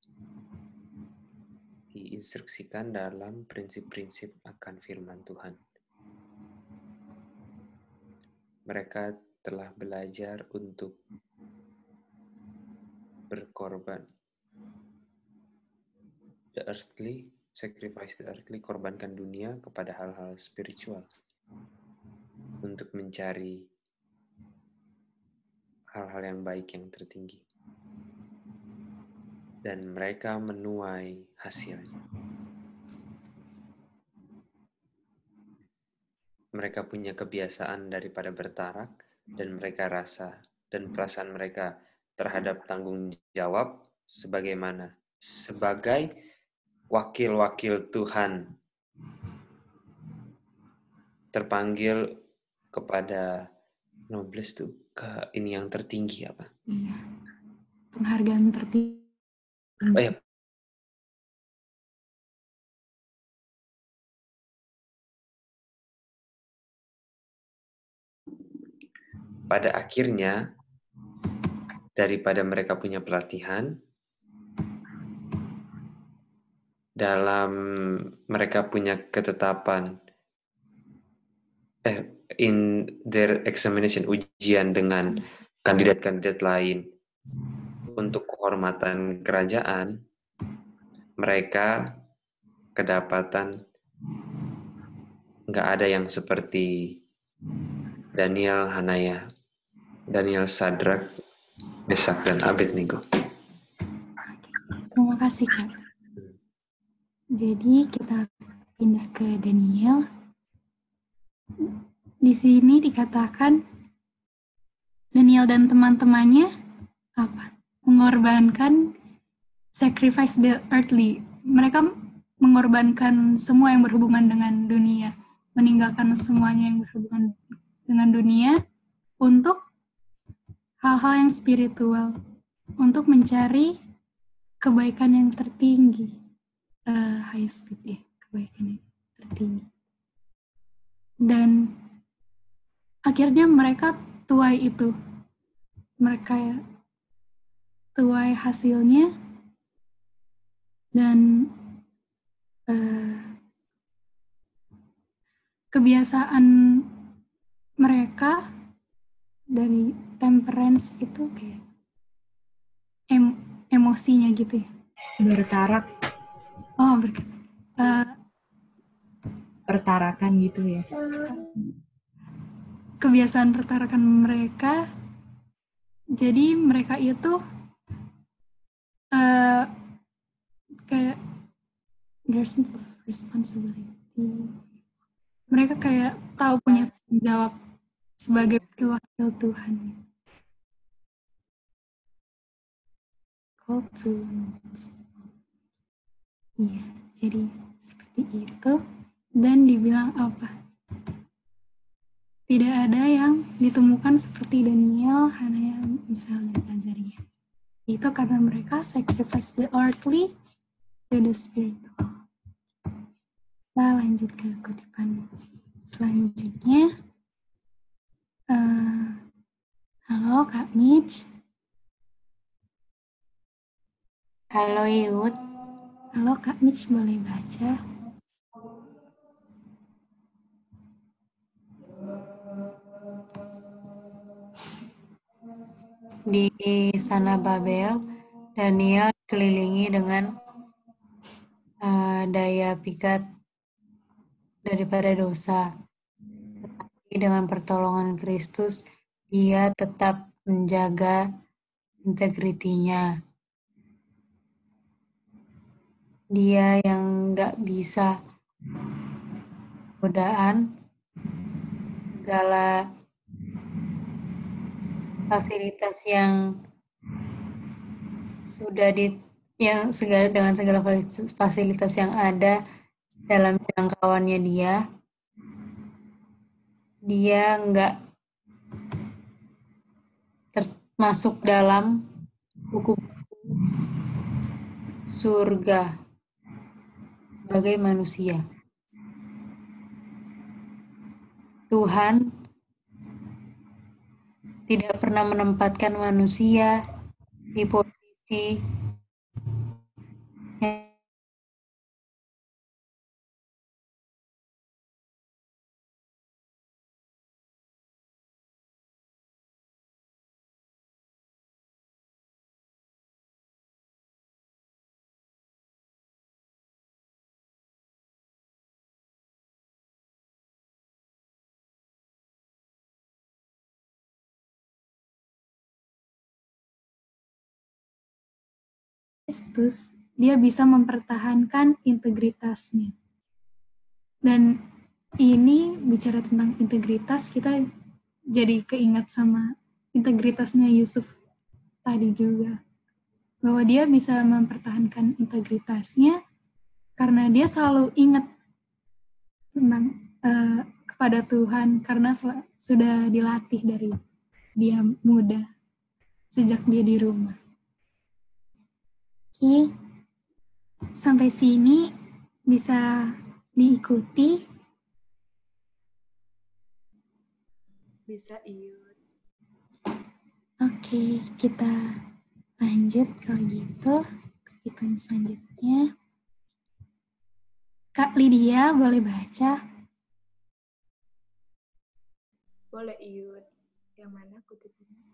diinstruksikan dalam prinsip-prinsip akan firman Tuhan. Mereka telah belajar untuk berkorban. The earthly, sacrifice the earthly, korbankan dunia kepada hal-hal spiritual untuk mencari hal-hal yang baik yang tertinggi. Dan mereka menuai hasilnya. Mereka punya kebiasaan daripada bertarak, dan mereka rasa dan perasaan mereka terhadap tanggung jawab sebagaimana sebagai wakil-wakil Tuhan terpanggil kepada nobles tuh ke ini yang tertinggi apa? Iya. Penghargaan tertinggi. Oh, ya. Pada akhirnya, daripada mereka punya pelatihan, dalam mereka punya ketetapan, eh, in their examination, ujian dengan kandidat-kandidat lain untuk kehormatan kerajaan, mereka kedapatan nggak ada yang seperti Daniel, Hanaya, Daniel, Sadrak, Mesak, dan Abednego. Terima kasih, Kak. Jadi kita pindah ke Daniel. Di sini dikatakan Daniel dan teman-temannya apa? Mengorbankan sacrifice the earthly. Mereka mengorbankan semua yang berhubungan dengan dunia, meninggalkan semuanya yang berhubungan dengan dunia untuk hal-hal yang spiritual, untuk mencari kebaikan yang tertinggi. Uh, highest good, ya, kebaikan yang tertinggi. Dan akhirnya mereka tuai itu. Mereka tuai hasilnya, dan uh, kebiasaan mereka dari temperance itu kayak em emosinya gitu ya. Bertarak. Oh, ber uh, pertarakan gitu ya. Kebiasaan pertarakan mereka, jadi mereka itu uh, kayak their sense of responsibility. Mereka kayak tahu punya tanggung jawab sebagai wakil Tuhan. Call to iya, jadi seperti itu. Dan dibilang apa? Tidak ada yang ditemukan seperti Daniel, Hanaya, Misal, dan Azaria. Itu karena mereka sacrifice the earthly to the spiritual. Kita lanjut ke kutipan selanjutnya. Uh, halo Kak Mitch. Halo Yud. Halo Kak Mitch, boleh baca? Di Istana Babel, Daniel dikelilingi dengan uh, daya pikat daripada dosa. Tetapi dengan pertolongan Kristus, dia tetap menjaga integritinya. Dia yang nggak bisa godaan, segala fasilitas yang sudah di yang segala dengan segala fasilitas yang ada dalam jangkauannya dia, dia nggak termasuk dalam hukum surga sebagai manusia. Tuhan tidak pernah menempatkan manusia di posisi yang Kristus, dia bisa mempertahankan integritasnya. Dan ini bicara tentang integritas, kita jadi keingat sama integritasnya Yusuf tadi juga. Bahwa dia bisa mempertahankan integritasnya karena dia selalu ingat tentang uh, kepada Tuhan, karena sudah dilatih dari dia muda, sejak dia di rumah. Oke, sampai sini bisa diikuti. Bisa, Iyut. Oke, kita lanjut kalau gitu. Kutipan selanjutnya. Kak Lydia, boleh baca? Boleh, Iyut. Yang mana kutipannya?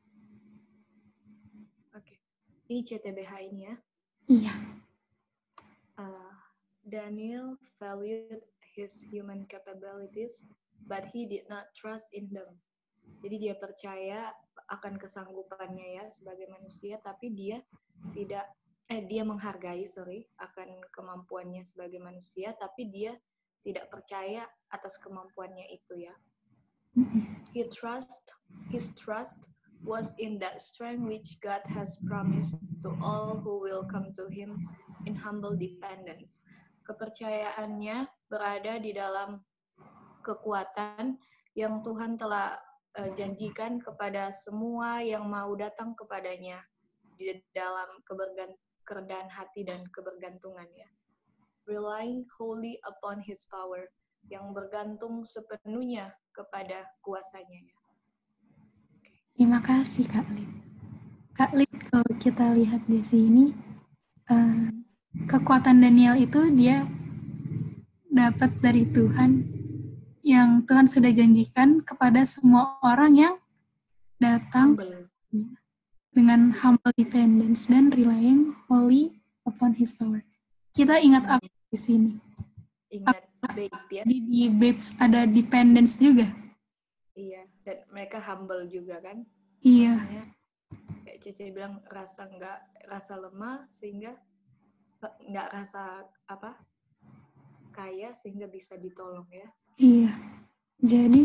Oke. Ini C T B H ini ya? Iya. Uh, Daniel valued his human capabilities, but he did not trust in them. Jadi dia percaya akan kesanggupannya ya sebagai manusia, tapi dia tidak, eh dia menghargai, sorry, akan kemampuannya sebagai manusia, tapi dia tidak percaya atas kemampuannya itu ya. He trust, his trust was in that strength which God has promised to all who will come to him in humble dependence. Kepercayaannya berada di dalam kekuatan yang Tuhan telah uh, janjikan kepada semua yang mau datang kepadanya di dalam kebergan- kerendahan hati dan kebergantungan ya. Relying wholly upon his power, yang bergantung sepenuhnya kepada kuasanya ya. Terima kasih Kak Lid. Kak Lid, kalau kita lihat di sini, uh, kekuatan Daniel itu dia dapat dari Tuhan, yang Tuhan sudah janjikan kepada semua orang yang datang humble. Dengan humble dependence dan relying wholly upon his power. Kita ingat apa di sini? Ingat babe ya. Di, di babes ada dependence juga. Iya, dan mereka humble juga kan? Iya. Maksudnya, kayak Cece bilang rasa nggak rasa lemah sehingga nggak rasa apa kaya sehingga bisa ditolong ya. Iya. Jadi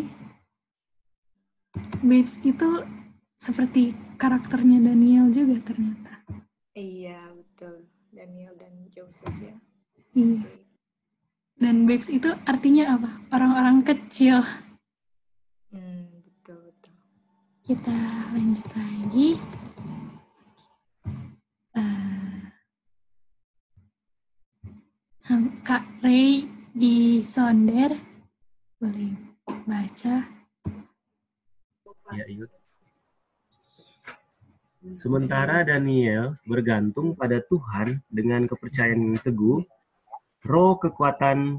babes itu seperti karakternya Daniel juga ternyata. Iya betul, Daniel dan Joseph ya. Iya. Dan babes itu artinya apa? Orang-orang kecil. Hmm, betul betul. Kita lanjut lagi. Uh, Kak Ray di Sonder, boleh baca? Ya, Iyut. Sementara Daniel bergantung pada Tuhan dengan kepercayaan yang teguh, roh kekuatan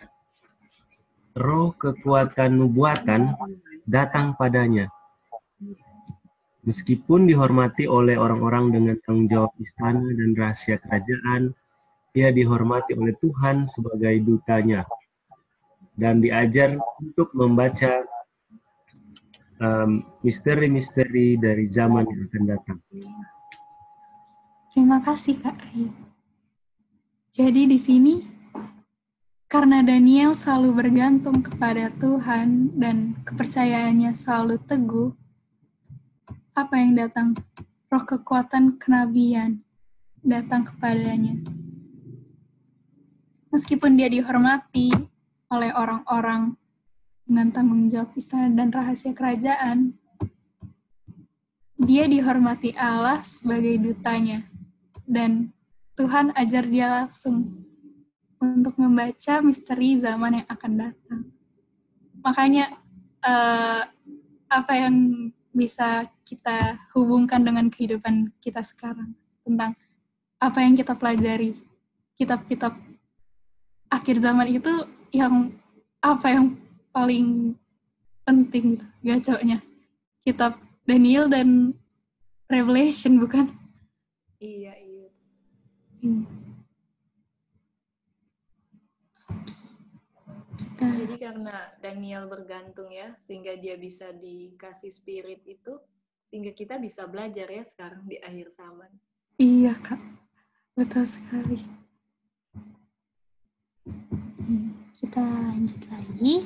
roh kekuatan nubuatan datang padanya. Meskipun dihormati oleh orang-orang dengan tanggung jawab istana dan rahasia kerajaan, ia dihormati oleh Tuhan sebagai dutanya dan diajar untuk membaca um, misteri-misteri dari zaman yang akan datang. Terima kasih Kak Ray. Jadi di sini karena Daniel selalu bergantung kepada Tuhan dan kepercayaannya selalu teguh, apa yang datang? Roh kekuatan kenabian datang kepadanya. Meskipun dia dihormati oleh orang-orang dengan tanggung jawab istana dan rahasia kerajaan, dia dihormati Allah sebagai dutanya. Dan Tuhan ajar dia langsung untuk membaca misteri zaman yang akan datang. Makanya uh, apa yang bisa kita hubungkan dengan kehidupan kita sekarang tentang apa yang kita pelajari, kitab-kitab akhir zaman itu yang apa yang paling penting gitu, gacoknya kitab Daniel dan Revelation, bukan? Iya, iya. Hmm. Jadi karena Daniel bergantung ya, sehingga dia bisa dikasih spirit itu, sehingga kita bisa belajar ya sekarang di akhir zaman. Iya Kak, betul sekali. Kita lanjut lagi.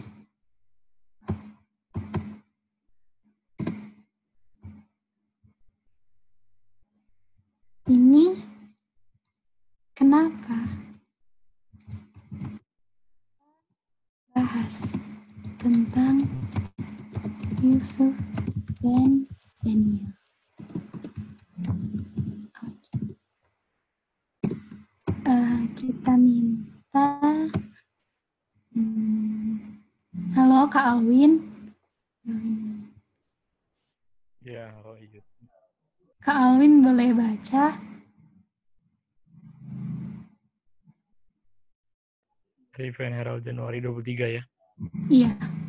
Ini kenapa? Bahas tentang Yusuf dan Daniel. Okay. Uh, kita minta hmm, halo Kak Alwin. Ya, halo Iyut. Kak Alwin boleh baca? Event Herald Januari dua puluh tiga ya? Iya.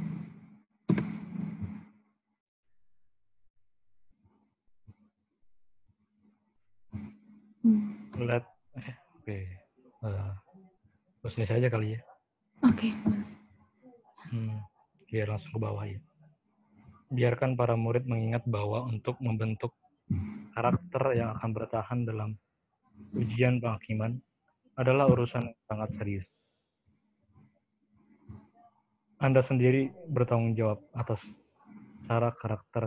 Let, eh, oke. Okay. Uh, terus ini saja kali ya? Oke. Okay. Hmm, biar langsung ke bawah ya. Biarkan para murid mengingat bahwa untuk membentuk karakter yang akan bertahan dalam ujian penghakiman adalah urusan yang sangat serius. Anda sendiri bertanggung jawab atas cara karakter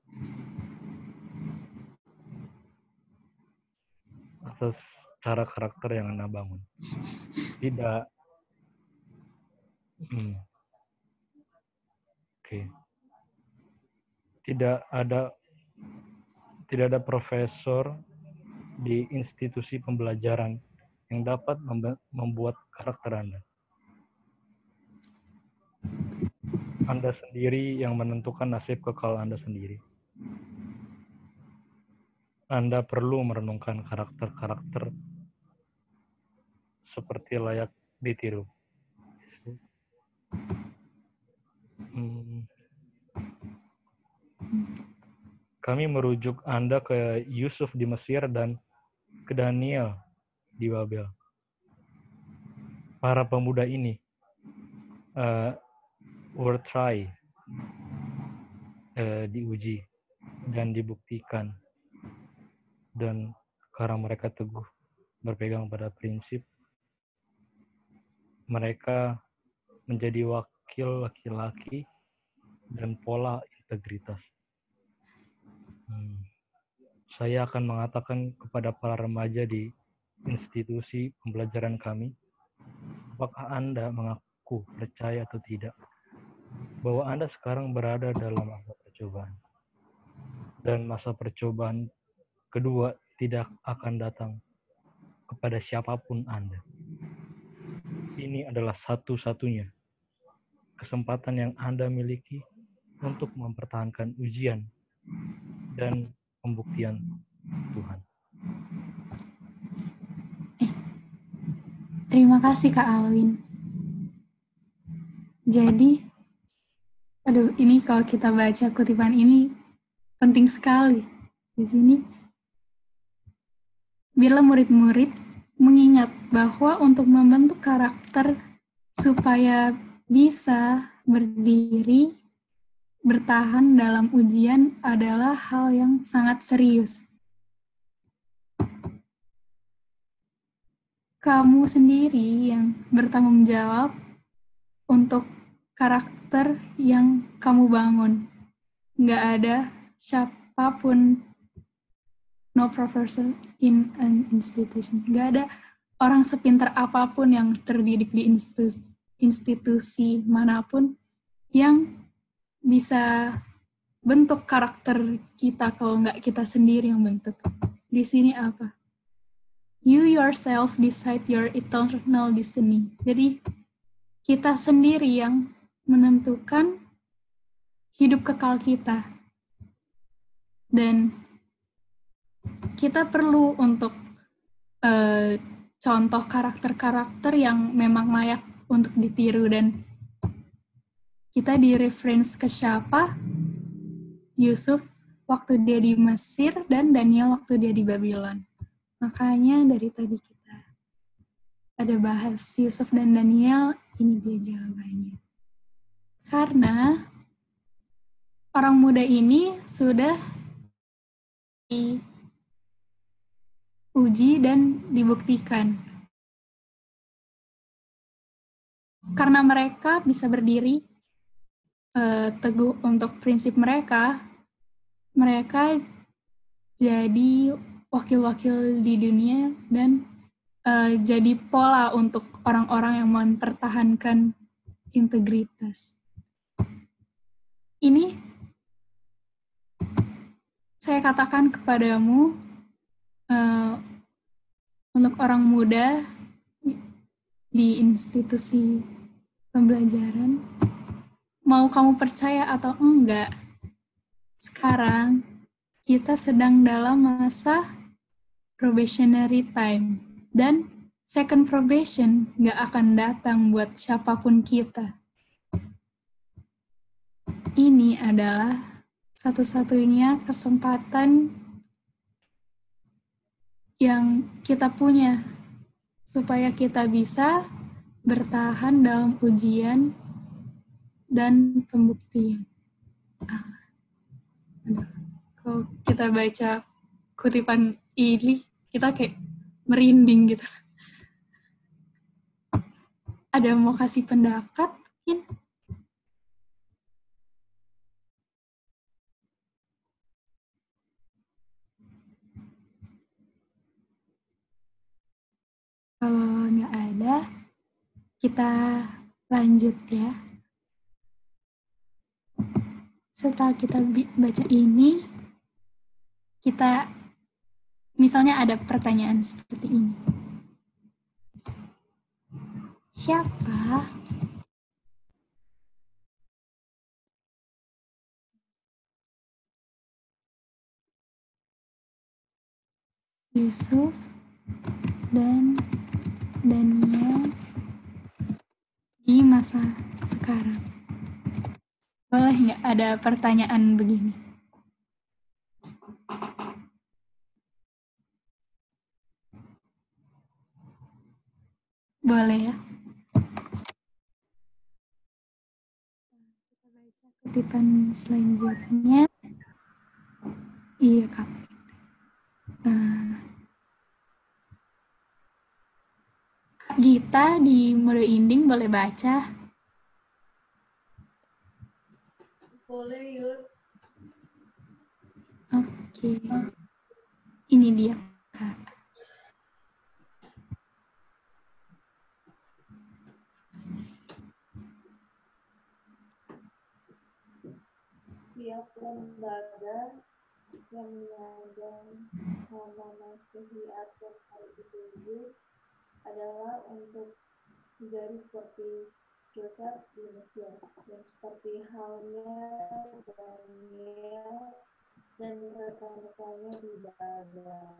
atas cara karakter yang Anda bangun. Tidak hmm. Oke. Okay. Tidak ada tidak ada profesor di institusi pembelajaran yang dapat membuat karakter Anda. Anda sendiri yang menentukan nasib kekal Anda sendiri. Anda perlu merenungkan karakter-karakter seperti layak ditiru. Hmm. Kami merujuk Anda ke Yusuf di Mesir dan ke Daniel di Babel. Para pemuda ini uh, were try, uh, diuji dan dibuktikan, dan karena mereka teguh berpegang pada prinsip, mereka menjadi wakil laki-laki dan pola integritas. Hmm. Saya akan mengatakan kepada para remaja di institusi pembelajaran kami, apakah Anda mengaku percaya atau tidak, bahwa Anda sekarang berada dalam masa percobaan. Dan masa percobaan kedua tidak akan datang kepada siapapun Anda. Ini adalah satu-satunya kesempatan yang Anda miliki untuk mempertahankan ujian dan pembuktian Tuhan. Terima kasih Kak Alwin. Jadi, aduh ini kalau kita baca kutipan ini penting sekali. Di sini, bila murid-murid mengingat bahwa untuk membentuk karakter supaya bisa berdiri, bertahan dalam ujian adalah hal yang sangat serius. Kamu sendiri yang bertanggung jawab untuk karakter yang kamu bangun. Nggak ada siapapun, no professor in an institution. Nggak ada orang sepintar apapun yang terdidik di institusi, institusi manapun yang bisa bentuk karakter kita kalau nggak kita sendiri yang bentuk. Di sini apa? You yourself decide your eternal destiny. Jadi kita sendiri yang menentukan hidup kekal kita. Dan kita perlu untuk uh, contoh karakter-karakter yang memang layak untuk ditiru, dan kita di-reference ke siapa? Yusuf waktu dia di Mesir dan Daniel waktu dia di Babylon. Makanya dari tadi kita ada bahas Yusuf dan Daniel, ini dia jawabannya. Karena orang muda ini sudah diuji dan dibuktikan. Karena mereka bisa berdiri uh, teguh untuk prinsip mereka, mereka jadi wakil-wakil di dunia dan uh, jadi pola untuk orang-orang yang mempertahankan integritas. Ini saya katakan kepadamu, uh, untuk orang muda di institusi pembelajaran, mau kamu percaya atau enggak, sekarang kita sedang dalam masa probationary time, dan second probation nggak akan datang buat siapapun kita. Ini adalah satu-satunya kesempatan yang kita punya supaya kita bisa bertahan dalam ujian dan pembuktian. Ah, aduh. Kalau kita baca kutipan ini, kita kayak merinding gitu. Ada mau kasih pendapat mungkin? Kalau nggak ada, kita lanjut ya. Setelah kita baca ini, kita misalnya ada pertanyaan seperti ini. Siapa Yusuf dan Daniel di masa sekarang? Boleh nggak ada pertanyaan begini? Boleh ya? Kita baca kutipan selanjutnya. Iya, Kak. Uh, Kak Gita di Murid Inding boleh baca? Boleh, Yud. Oke. Ini dia, Kak. Tiap lembaga yang menyandang nama Masihi atau hari petunjuk adalah untuk menjadi seperti Yosef di Mesir, dan seperti halnya Daniel dan rekan-rekannya di Babel.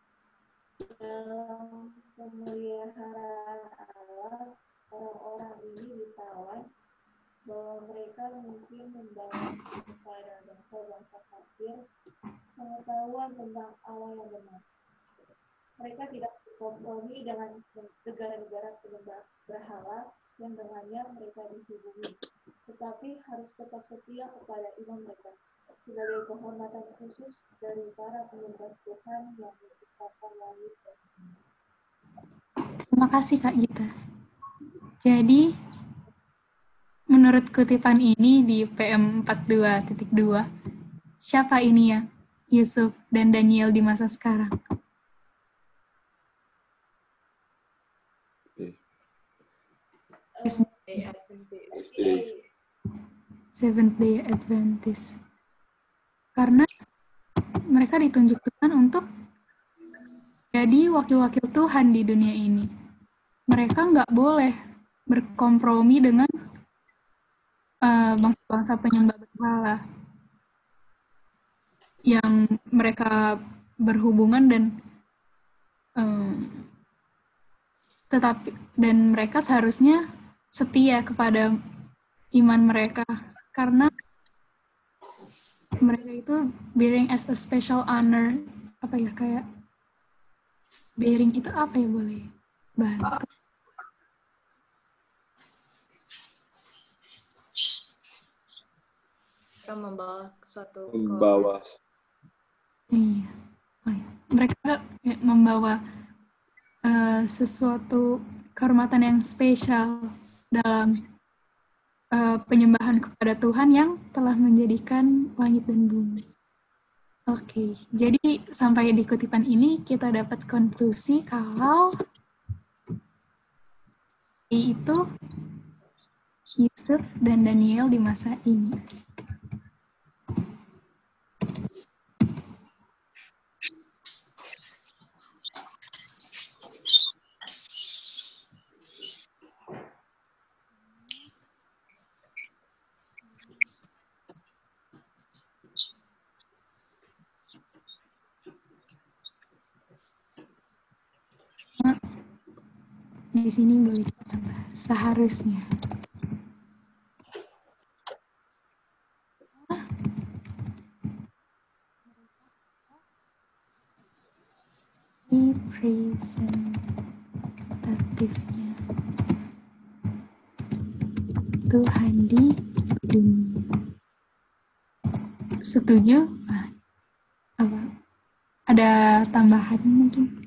Dalam pemeliharaan Allah, orang-orang ini ditawan bahwa mereka mungkin membawa kepada bangsa-bangsa kafir pengetahuan tentang Allah yang benar. Mereka tidak berkompromi dengan negara-negara penyembah berhala yang dengannya mereka dihubungi, tetapi harus tetap setia kepada iman mereka sebagai kehormatan khusus dari para penyembah Tuhan yang menciptakan langit dan bumi. Terima kasih Kak Gita. Jadi, menurut kutipan ini di P M empat puluh dua titik dua, siapa ini ya Yusuf dan Daniel di masa sekarang? Seventh Day Adventist. Karena mereka ditunjuk Tuhan untuk jadi wakil-wakil Tuhan di dunia ini. Mereka nggak boleh berkompromi dengan uh, bangsa-bangsa penyembah berhala yang mereka berhubungan dan um, tetapi dan mereka seharusnya setia kepada iman mereka karena mereka itu bearing as a special honor, apa ya, kayak bearing itu apa ya, boleh bantu? Mereka membawa suatu membawa iya oh, iya. mereka ya, membawa uh, sesuatu kehormatan yang spesial dalam uh, penyembahan kepada Tuhan yang telah menjadikan langit dan bumi. Oke, okay. Jadi sampai di kutipan ini kita dapat konklusi kalau itu Yusuf dan Daniel di masa ini. Di sini boleh kita tambah seharusnya. Representatifnya Tuhan di dunia. Setuju? Ah, apa? Ada tambahan mungkin?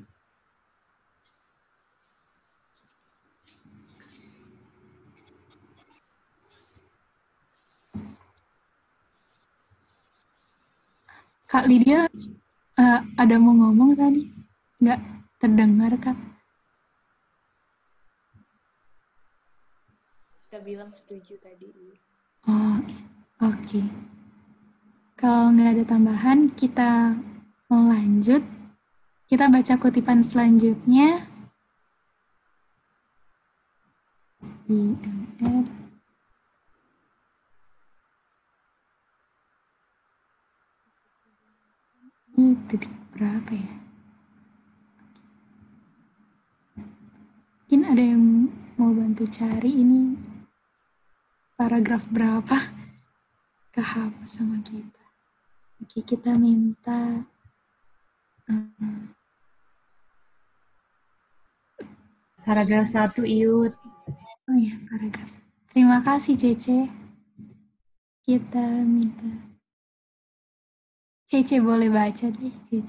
Kak Lydia, uh, ada mau ngomong tadi? Nggak terdengar, Kak? Kita bilang setuju tadi. Oh, oke. Okay. Kalau nggak ada tambahan, kita mau lanjut. Kita baca kutipan selanjutnya. I M R. Ini titik berapa ya? Mungkin ada yang mau bantu cari ini paragraf berapa? Kehapus sama kita. Oke, kita minta um, paragraf satu, Iyut. Oh ya, paragraf satu. Terima kasih, Cece. Kita minta Cece boleh baca deh, Cece.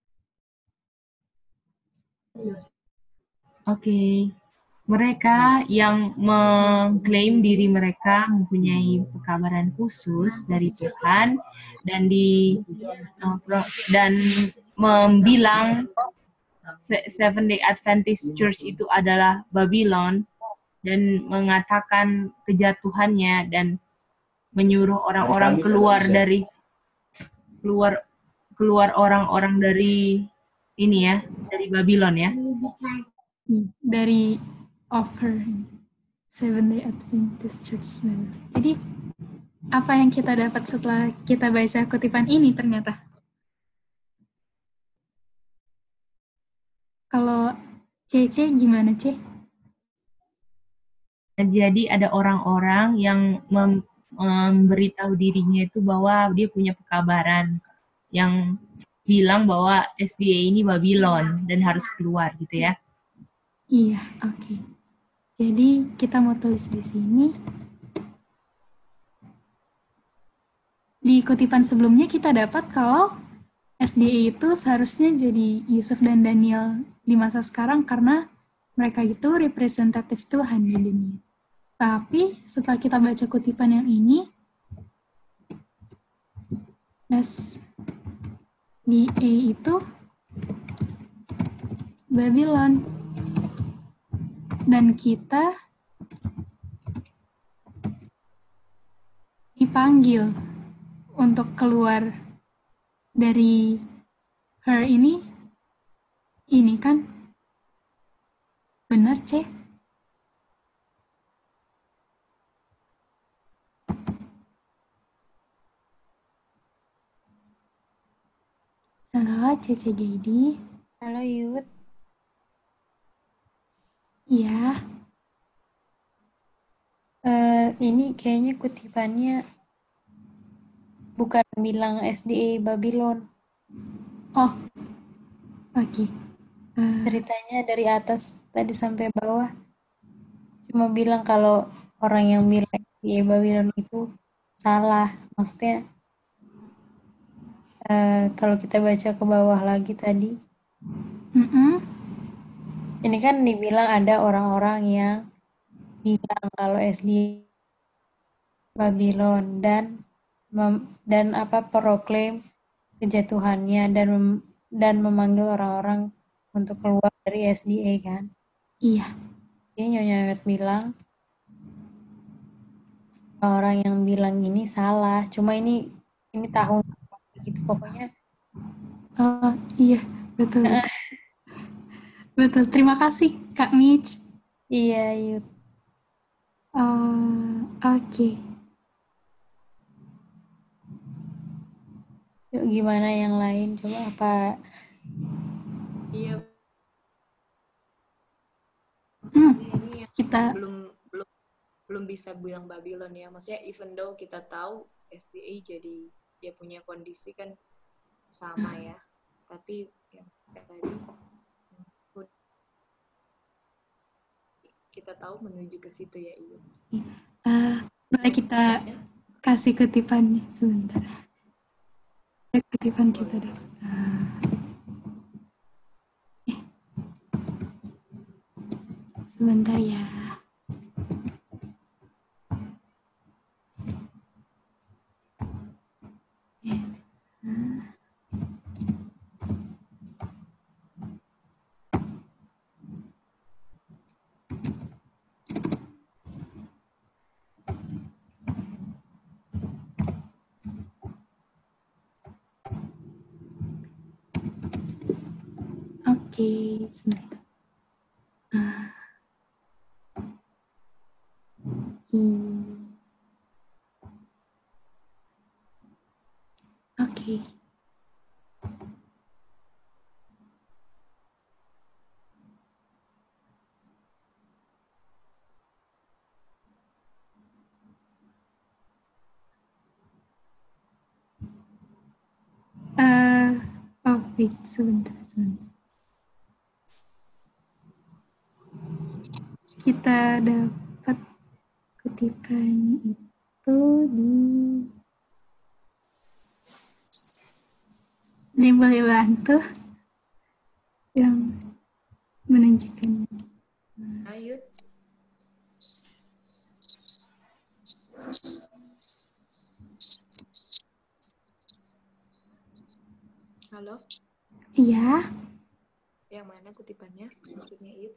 Oke. Okay. Mereka yang mengklaim diri mereka mempunyai pekabaran khusus dari Tuhan dan di dan membilang Seventh Day Adventist Church itu adalah Babylon dan mengatakan kejatuhannya dan menyuruh orang-orang keluar dari keluar keluar orang-orang dari ini ya, dari Babylon ya. Dari offer Seventh Day Adventist Church. Jadi apa yang kita dapat setelah kita baca kutipan ini ternyata? Kalau Cece gimana, Ce? Jadi ada orang-orang yang mem memberitahu dirinya itu bahwa dia punya pekabaran yang bilang bahwa S D A ini Babylon dan harus keluar gitu ya. Iya, oke. Okay. Jadi kita mau tulis di sini. Di kutipan sebelumnya kita dapat kalau S D A itu seharusnya jadi Yusuf dan Daniel di masa sekarang karena mereka itu representatif Tuhan di dunia. Tapi setelah kita baca kutipan yang ini, S D A itu Babylon. Dan kita dipanggil untuk keluar dari her ini. Ini kan? Benar, Ce? Halo, Cece Gedi. Halo, Yud. Iya. Uh, ini kayaknya kutipannya bukan bilang S D A Babylon. Oh, oke. Okay. Uh, Ceritanya dari atas tadi sampai bawah cuma bilang kalau orang yang bilang S D A Babylon itu salah. Maksudnya uh, kalau kita baca ke bawah lagi tadi, mm-mm. Ini kan dibilang ada orang-orang yang bilang kalau S D A Babylon dan mem, dan apa proklaim kejatuhannya dan mem, dan memanggil orang-orang untuk keluar dari S D A kan? Iya. Ini Nyonya Met bilang orang yang bilang ini salah. Cuma ini ini tahun gitu pokoknya. Oh iya betul. Betul, terima kasih Kak Mitch. Iya, Yud. Uh, Oke. Okay. Yuk, gimana yang lain? Coba apa? Iya. Hmm, ini yang kita belum belum belum bisa bilang Babylon ya. Maksudnya even though kita tahu S D A jadi dia punya kondisi kan sama ya. Tapi yang tadi kita tahu menuju ke situ ya, Ibu. Uh, boleh kita kasih kutipannya sebentar. Kutipan kita dapat. Uh, eh. Sebentar ya. Eh. Uh. Oke, okay, sebentar. Uh, hmm. Oke. Okay. Uh, oh, wait, sebentar, sebentar. Kita dapat kutipannya itu di ini boleh bantu yang menunjukkan. Ayo. Halo. Iya. Yang mana kutipannya? Maksudnya itu?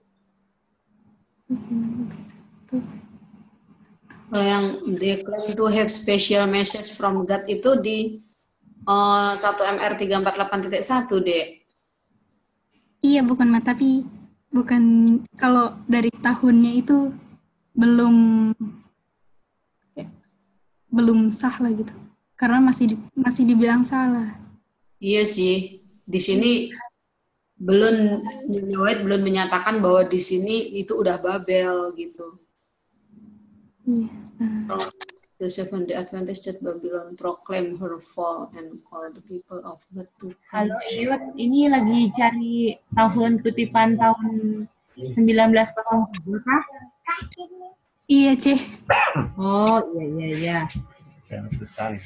Kalau yang they claim to have special message from God itu di uh, satu M R tiga empat delapan titik satu, Dek. Iya, bukan mah, tapi bukan kalau dari tahunnya itu belum belum sah lah gitu. Karena masih di, masih dibilang salah. Iya sih, di sini belum Nyonya White belum menyatakan bahwa di sini itu udah Babel gitu. Iya. The Seventh Day Adventist Church Babylon proclaim her fall and call the people of God to come. Halo Iyut, ini lagi cari tahun kutipan tahun sembilan belas nol tujuh kah? Iya, C. Oh, iya, iya, iya. sekali.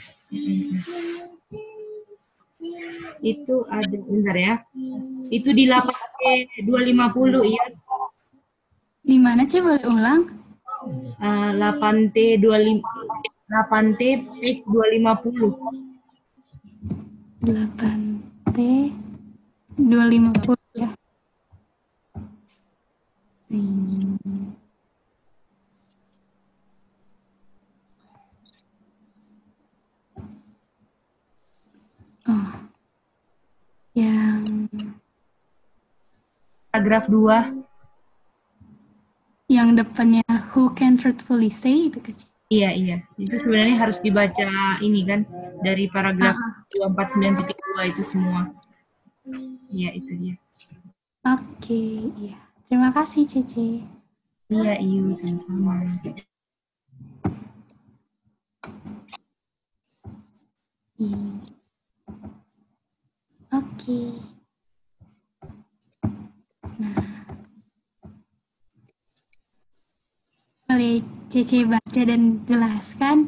Itu ada, bentar ya. Itu di delapan T dua lima nol, iya. Di mana, C? Boleh ulang? Uh, delapan T dua lima delapan T page dua lima nol. delapan T dua lima nol ya. Hmm. Oh. Yang paragraf dua. Yang depannya who can truthfully say itu kecil. Iya, iya. Itu sebenarnya harus dibaca ini kan dari paragraf dua empat sembilan titik dua itu semua. Iya, itu dia. Oke, iya. Terima kasih, Cece. Iya, iya, sama-sama. Hmm. Oke. Nah. Boleh Cece baca dan jelaskan?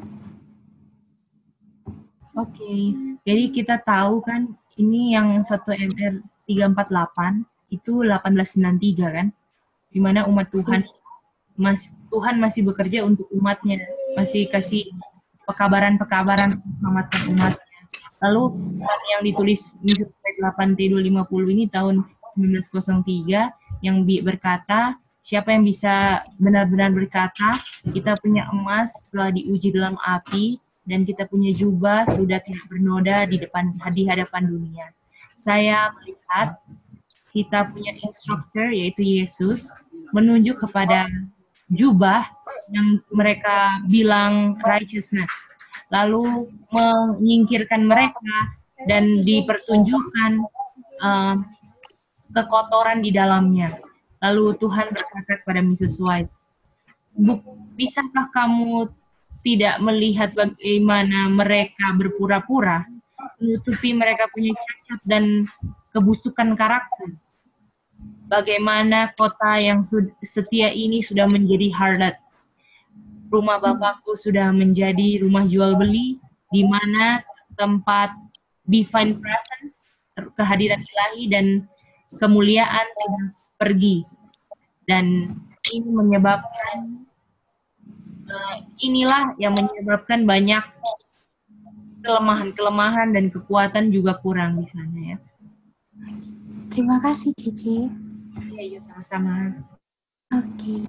Oke, jadi kita tahu kan ini yang satu M R tiga empat delapan itu delapan belas sembilan tiga kan, di mana umat Tuhan mas, Tuhan masih bekerja untuk umatnya, masih kasih pekabaran-pekabaran selamatkan umatnya. Lalu yang ditulis di delapan T dua lima nol ini tahun seribu sembilan ratus tiga yang berkata, siapa yang bisa benar-benar berkata, kita punya emas setelah diuji dalam api, dan kita punya jubah sudah tidak bernoda di depan di hadapan dunia. Saya melihat kita punya instructor yaitu Yesus menunjuk kepada jubah yang mereka bilang righteousness, lalu menyingkirkan mereka dan dipertunjukkan uh, kekotoran di dalamnya. Lalu Tuhan berkata kepada Missus White, bisakah kamu tidak melihat bagaimana mereka berpura-pura, menutupi mereka punya cacat dan kebusukan karakter? Bagaimana kota yang setia ini sudah menjadi harlot. Rumah Bapakku sudah menjadi rumah jual beli, di mana tempat divine presence, kehadiran ilahi dan kemuliaan sudah pergi. Dan ini menyebabkan uh, inilah yang menyebabkan banyak kelemahan-kelemahan dan kekuatan juga kurang di sana ya. Terima kasih Cici. Iya, iya sama-sama. Oke.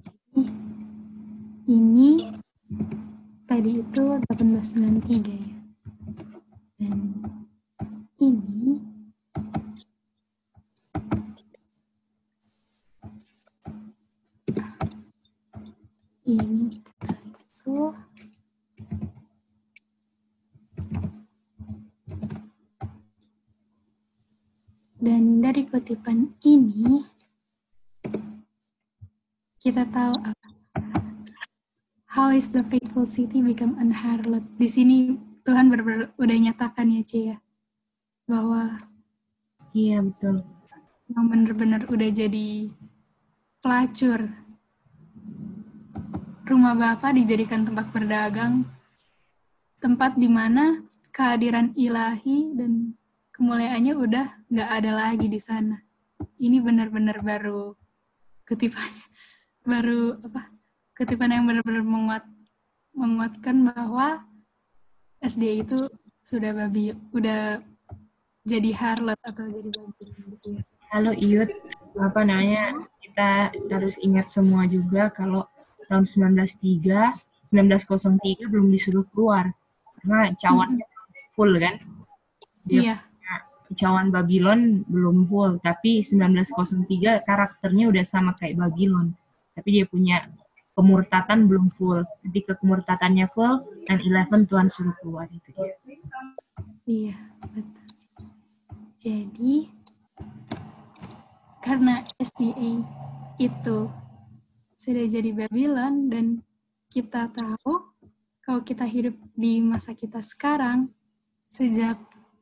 Ini tadi itu delapan belas sembilan tiga ya. Dan ini ini itu dan dari kutipan ini kita tahu apa? How is the faithful city become an harlot? Di sini Tuhan benar-benar udah nyatakan ya Cie ya, bahwa iya betul, yang benar-benar udah jadi pelacur. Rumah Bapa dijadikan tempat berdagang, tempat di mana kehadiran ilahi dan kemuliaannya udah nggak ada lagi di sana. Ini benar-benar baru kutipannya, baru apa? Kutipan yang benar-benar menguat, menguatkan bahwa S D A itu sudah babi, udah jadi harlot atau jadi babi. Gitu ya. Halo Iyut, apa namanya? Kita harus ingat semua juga kalau tahun sembilan belas tiga, sembilan belas nol tiga belum disuruh keluar karena cawannya hmm. full kan? Dia iya. Cawan Babylon belum full, tapi sembilan belas nol tiga karakternya udah sama kayak Babylon, tapi dia punya kemurtatan belum full. Ketika kemurtatannya full, nine eleven Tuhan suruh keluar itu ya. Iya, betul. Jadi karena S D A itu sudah jadi Babylon dan kita tahu kalau kita hidup di masa kita sekarang sejak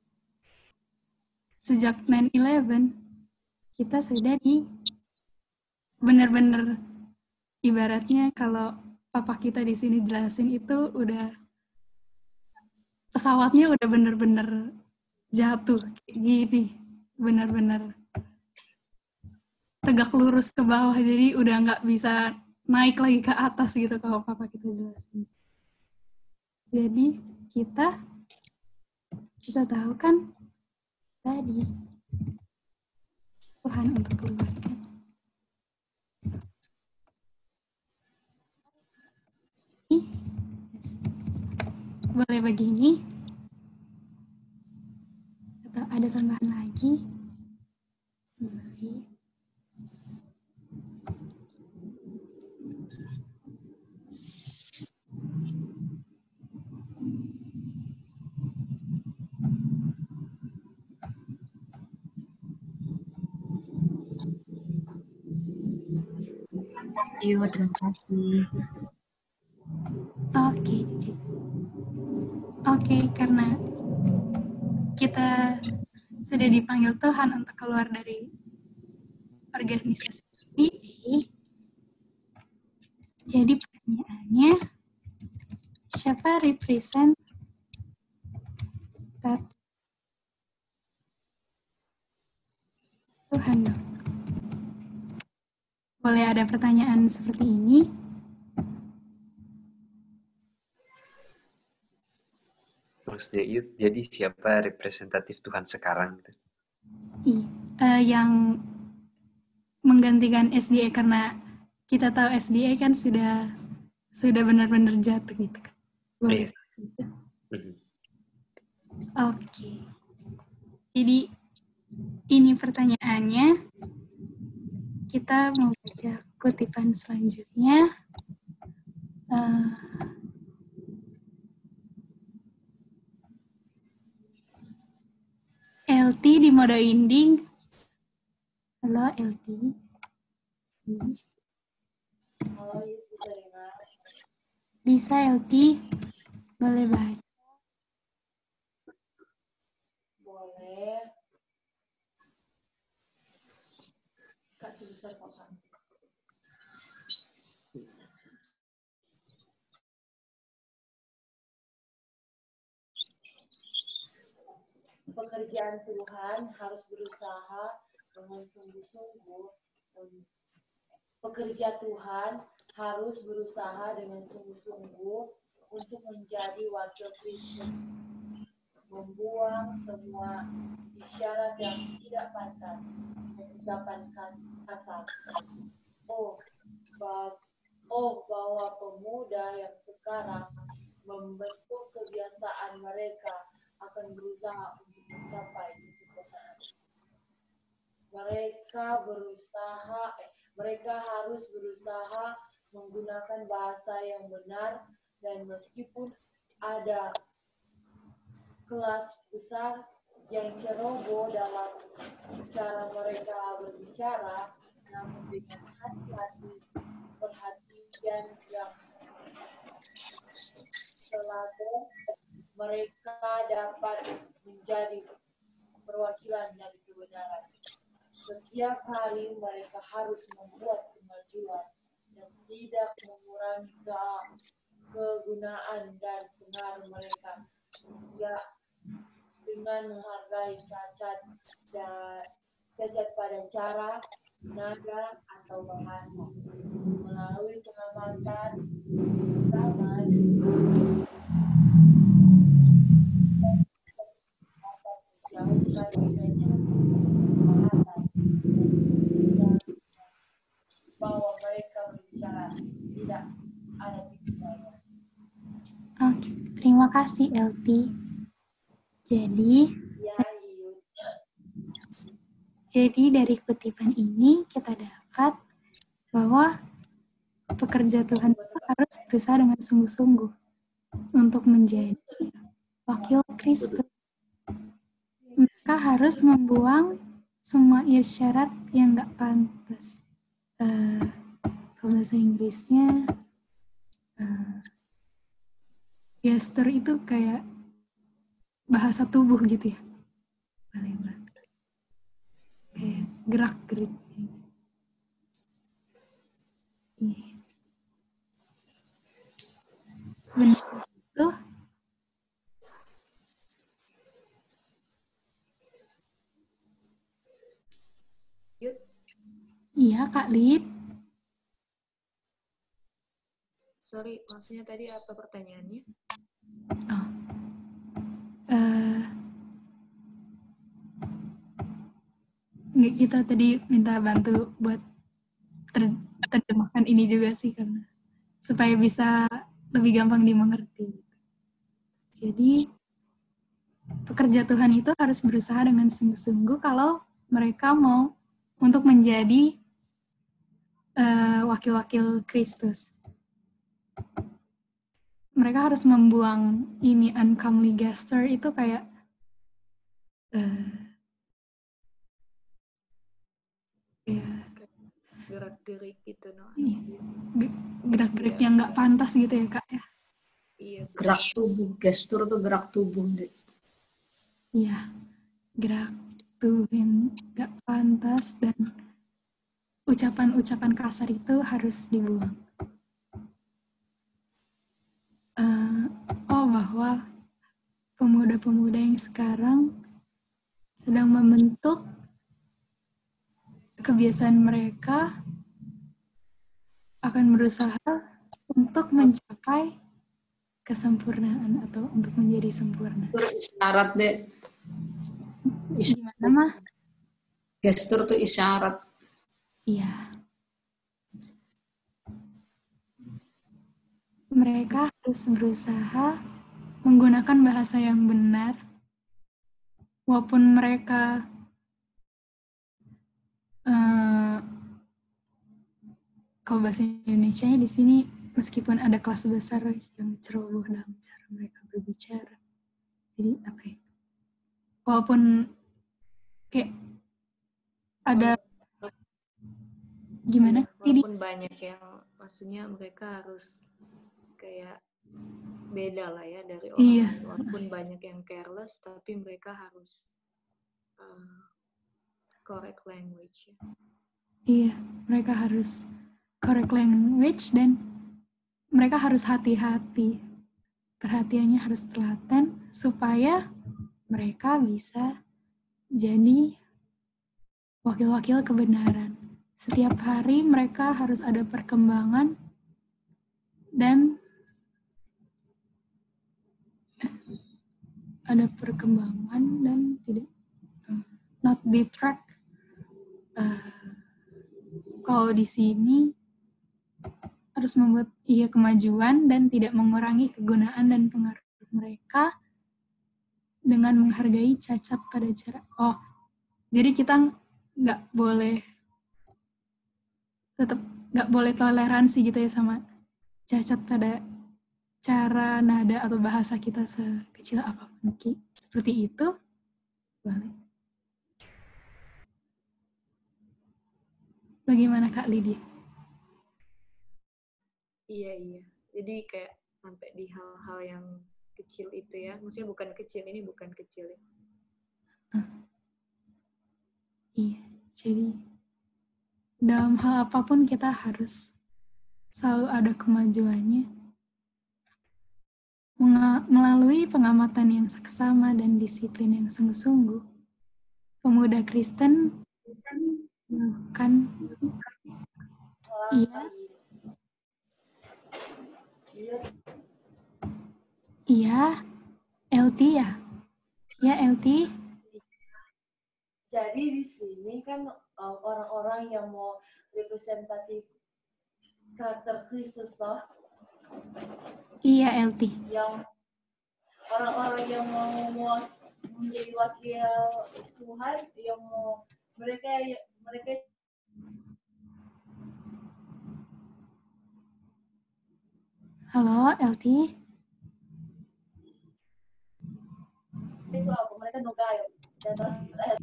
sejak nine eleven kita sudah di benar-benar ibaratnya kalau papa kita di sini jelasin itu udah pesawatnya udah benar-benar jatuh kayak gini, benar-benar tegak lurus ke bawah, jadi udah nggak bisa naik lagi ke atas gitu kalau papa kita jelasin. Jadi kita kita tahu kan tadi Tuhan untuk keluarkan. Boleh begini atau ada tambahan lagi? Boleh. Iya, terima kasih. Oke, oke, karena kita sudah dipanggil Tuhan untuk keluar dari organisasi S D A, jadi pertanyaannya, siapa represent Tuhan dong? Boleh ada pertanyaan seperti ini? Maksudnya itu, jadi siapa representatif Tuhan sekarang? I, uh, yang menggantikan S D A, karena kita tahu S D A kan sudah sudah benar-benar jatuh gitu kan. Boleh Iya. gitu. Mhm. Oke. Jadi ini pertanyaannya. Kita mau baca kutipan selanjutnya. Uh, L T di mode inding. Halo L T. Halo, bisa dengar? Bisa L T. Boleh baca. Boleh. Kak sebesar kakak. Pekerjaan Tuhan harus berusaha dengan sungguh-sungguh. Pekerja Tuhan harus berusaha dengan sungguh-sungguh untuk menjadi wakil Kristus, membuang semua isyarat yang tidak pantas, ucapan kasar. Oh, bah, oh bahwa pemuda yang sekarang membentuk kebiasaan mereka akan berusaha untuk mencapai kesempurnaan. Mereka berusaha, eh, mereka harus berusaha menggunakan bahasa yang benar, dan meskipun ada kelas besar yang ceroboh dalam cara mereka berbicara, namun dengan hati-hati, perhatian yang telaten, mereka dapat menjadi perwakilan dari kebenaran. Setiap hari mereka harus membuat kemajuan yang tidak mengurangi ke kegunaan dan pengaruh mereka, ya, dengan menghargai cacat dan cacat pada cara, nada, atau bahasa, melalui pengamatan sesama menjauhkan bedanya kejahatan bahwa mereka berbicara tidak ada titiknya. Oke, terima kasih L T. Jadi, Ya, iya. jadi dari kutipan ini kita dapat bahwa pekerja Tuhan itu harus berusaha dengan sungguh-sungguh untuk menjadi wakil Kristus. Mereka harus membuang semua isyarat yang nggak pantas. Uh, kalau bahasa Inggrisnya, uh, gestur itu kayak bahasa tubuh gitu ya. Kayak gerak-gerik. Iya. Benar itu. Iya, Kak Lid. Sorry, maksudnya tadi apa pertanyaannya? Oh. Uh, kita tadi minta bantu buat ter terjemahkan ini juga sih, karena supaya bisa lebih gampang dimengerti. Jadi pekerja Tuhan itu harus berusaha dengan sungguh-sungguh kalau mereka mau untuk menjadi uh, wakil-wakil Kristus. Mereka harus membuang ini uncomely gesture itu kayak uh, ya, gerak-gerik gitu, no? Gerak-gerik yang nggak pantas gitu ya, Kak ya. Iya. Gerak tubuh, gestur tuh gerak tubuh. Iya, gerak tubuh yang nggak pantas dan ucapan-ucapan kasar itu harus dibuang. Uh, oh, bahwa pemuda-pemuda yang sekarang sedang membentuk kebiasaan mereka akan berusaha untuk mencapai kesempurnaan atau untuk menjadi sempurna. Isyarat deh. Gimana, Mah? Gestur tuh isyarat. Iya. Mereka harus berusaha menggunakan bahasa yang benar, walaupun mereka uh, kalau bahasa Indonesianya di sini meskipun ada kelas besar yang ceroboh dalam cara mereka berbicara, jadi apa ya? Walaupun kayak ada gimana? Walaupun banyak yang maksudnya mereka harus kayak beda lah ya dari orang iya. lain. Walaupun banyak yang careless, tapi mereka harus uh, correct language. Ya. Iya, mereka harus correct language dan mereka harus hati-hati. Perhatiannya harus telaten supaya mereka bisa jadi wakil-wakil kebenaran. Setiap hari mereka harus ada perkembangan dan ada perkembangan dan tidak uh, not detract. Uh, kalau di sini harus membuat ia kemajuan dan tidak mengurangi kegunaan dan pengaruh mereka dengan menghargai cacat pada cara. Oh, jadi kita nggak boleh tetap nggak boleh toleransi gitu ya sama cacat pada cara, nada, atau bahasa kita sekecil apapun. Seperti itu, boleh. Bagaimana Kak Lydia? Iya, iya. Jadi kayak sampai di hal-hal yang kecil itu ya. Maksudnya bukan kecil, ini bukan kecil ya. Uh, iya, jadi dalam hal apapun kita harus selalu ada kemajuannya. Melalui pengamatan yang seksama dan disiplin yang sungguh-sungguh, pemuda Kristen melakukan iya iya L T ya ya L T. Jadi di sini kan orang-orang yang mau representatif karakter Kristus loh. Iya, L T. Yang orang-orang yang mau, mau menjadi wakil Tuhan, yang mau mereka mereka Halo, L T? Itu apa? Mereka no guile. Di atas ayat.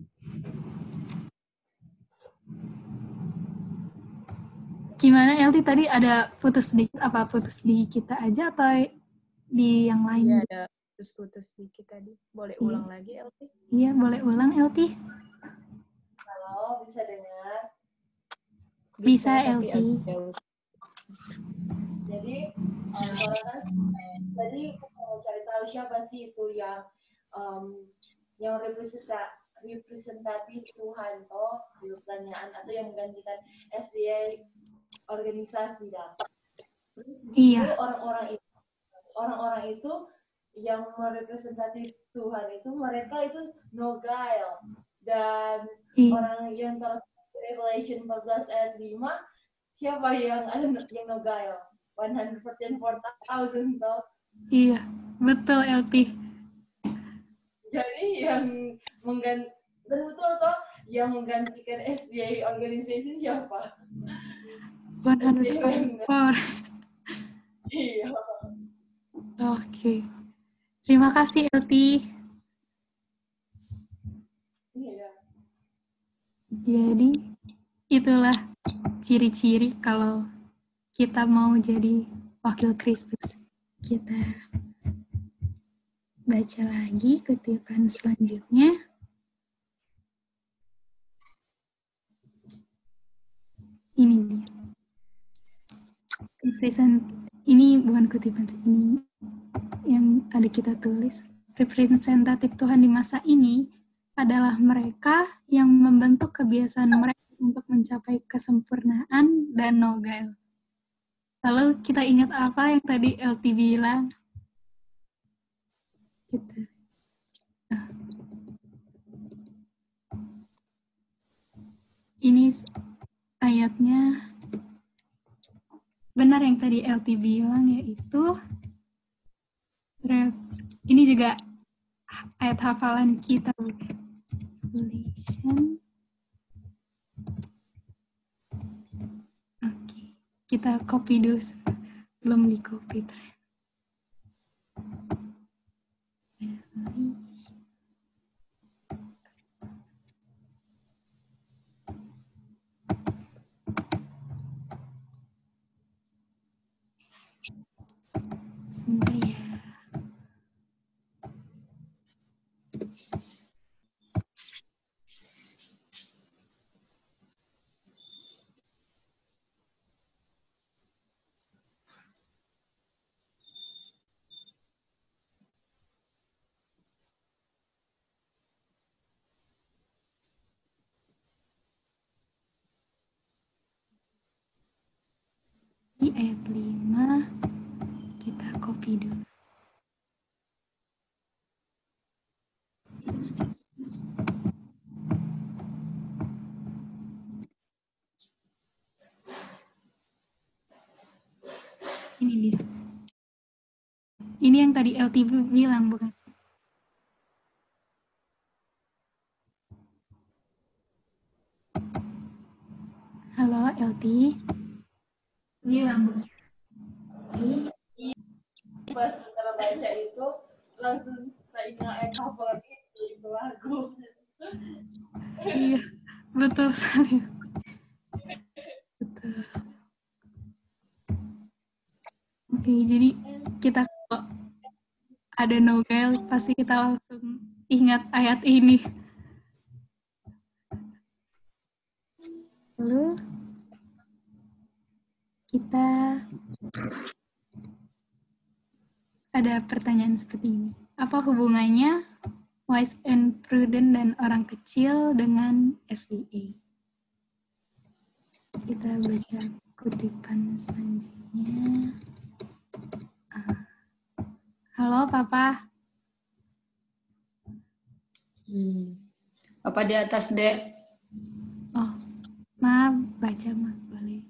Gimana L T tadi ada putus sedikit, apa putus di kita aja atau di yang lain? Iya, juga? ada putus-putus dikit tadi. Boleh Iya. ulang lagi, L T? Iya, boleh ulang L T? Halo, bisa dengar? Bisa, L tapi T. agak jauh. Jadi, um, orang kan tadi mau cari tahu siapa sih itu yang um, yang representa, representatif Tuhan toh di pertanyaan atau yang menggantikan S D A organisasi dah. Iya. Itu orang-orang itu orang-orang itu yang merepresentatif Tuhan itu mereka itu no guile dan Iya. orang yang terlihat Revelation empat belas ayat lima siapa yang ada yang no guile one hundred forty-four thousand toh. Iya, betul L T. Jadi yang mengganti dan betul toh yang menggantikan S D A organisasi siapa? one hundred forty-four. Iya. Oke. Terima kasih L T. Iya. Jadi itulah ciri-ciri kalau kita mau jadi wakil Kristus. Kita baca lagi kutipan selanjutnya. Ini dia. Represent, ini bukan kutipan, ini yang ada kita tulis. Representatif Tuhan di masa ini adalah mereka yang membentuk kebiasaan mereka untuk mencapai kesempurnaan dan no guile. Lalu kita ingat apa yang tadi L T bilang? Kita. Ah. Ini ayatnya benar yang tadi L T bilang, yaitu ini juga ayat hafalan kita. Revelation. Oke, kita copy dulu. Belum di copy. Sebentar ya. Di ayat lima kita copy dulu. Ini dia. Ini yang tadi L T bilang, bukan? Halo, L T. Bilang, bukan? Pas setelah baca itu langsung tak ingat ayat hafalan itu itu lagu. Iya, betul sekali. Betul. Oke, jadi kita kalau ada no guile pasti kita langsung ingat ayat ini. Lalu kita ada pertanyaan seperti ini. Apa hubungannya wise and prudent dan orang kecil dengan S D A? Kita baca kutipan selanjutnya. Ah. Halo, Papa. Hmm. Papa di atas, Dek. Oh, maaf, baca, Ma. Boleh.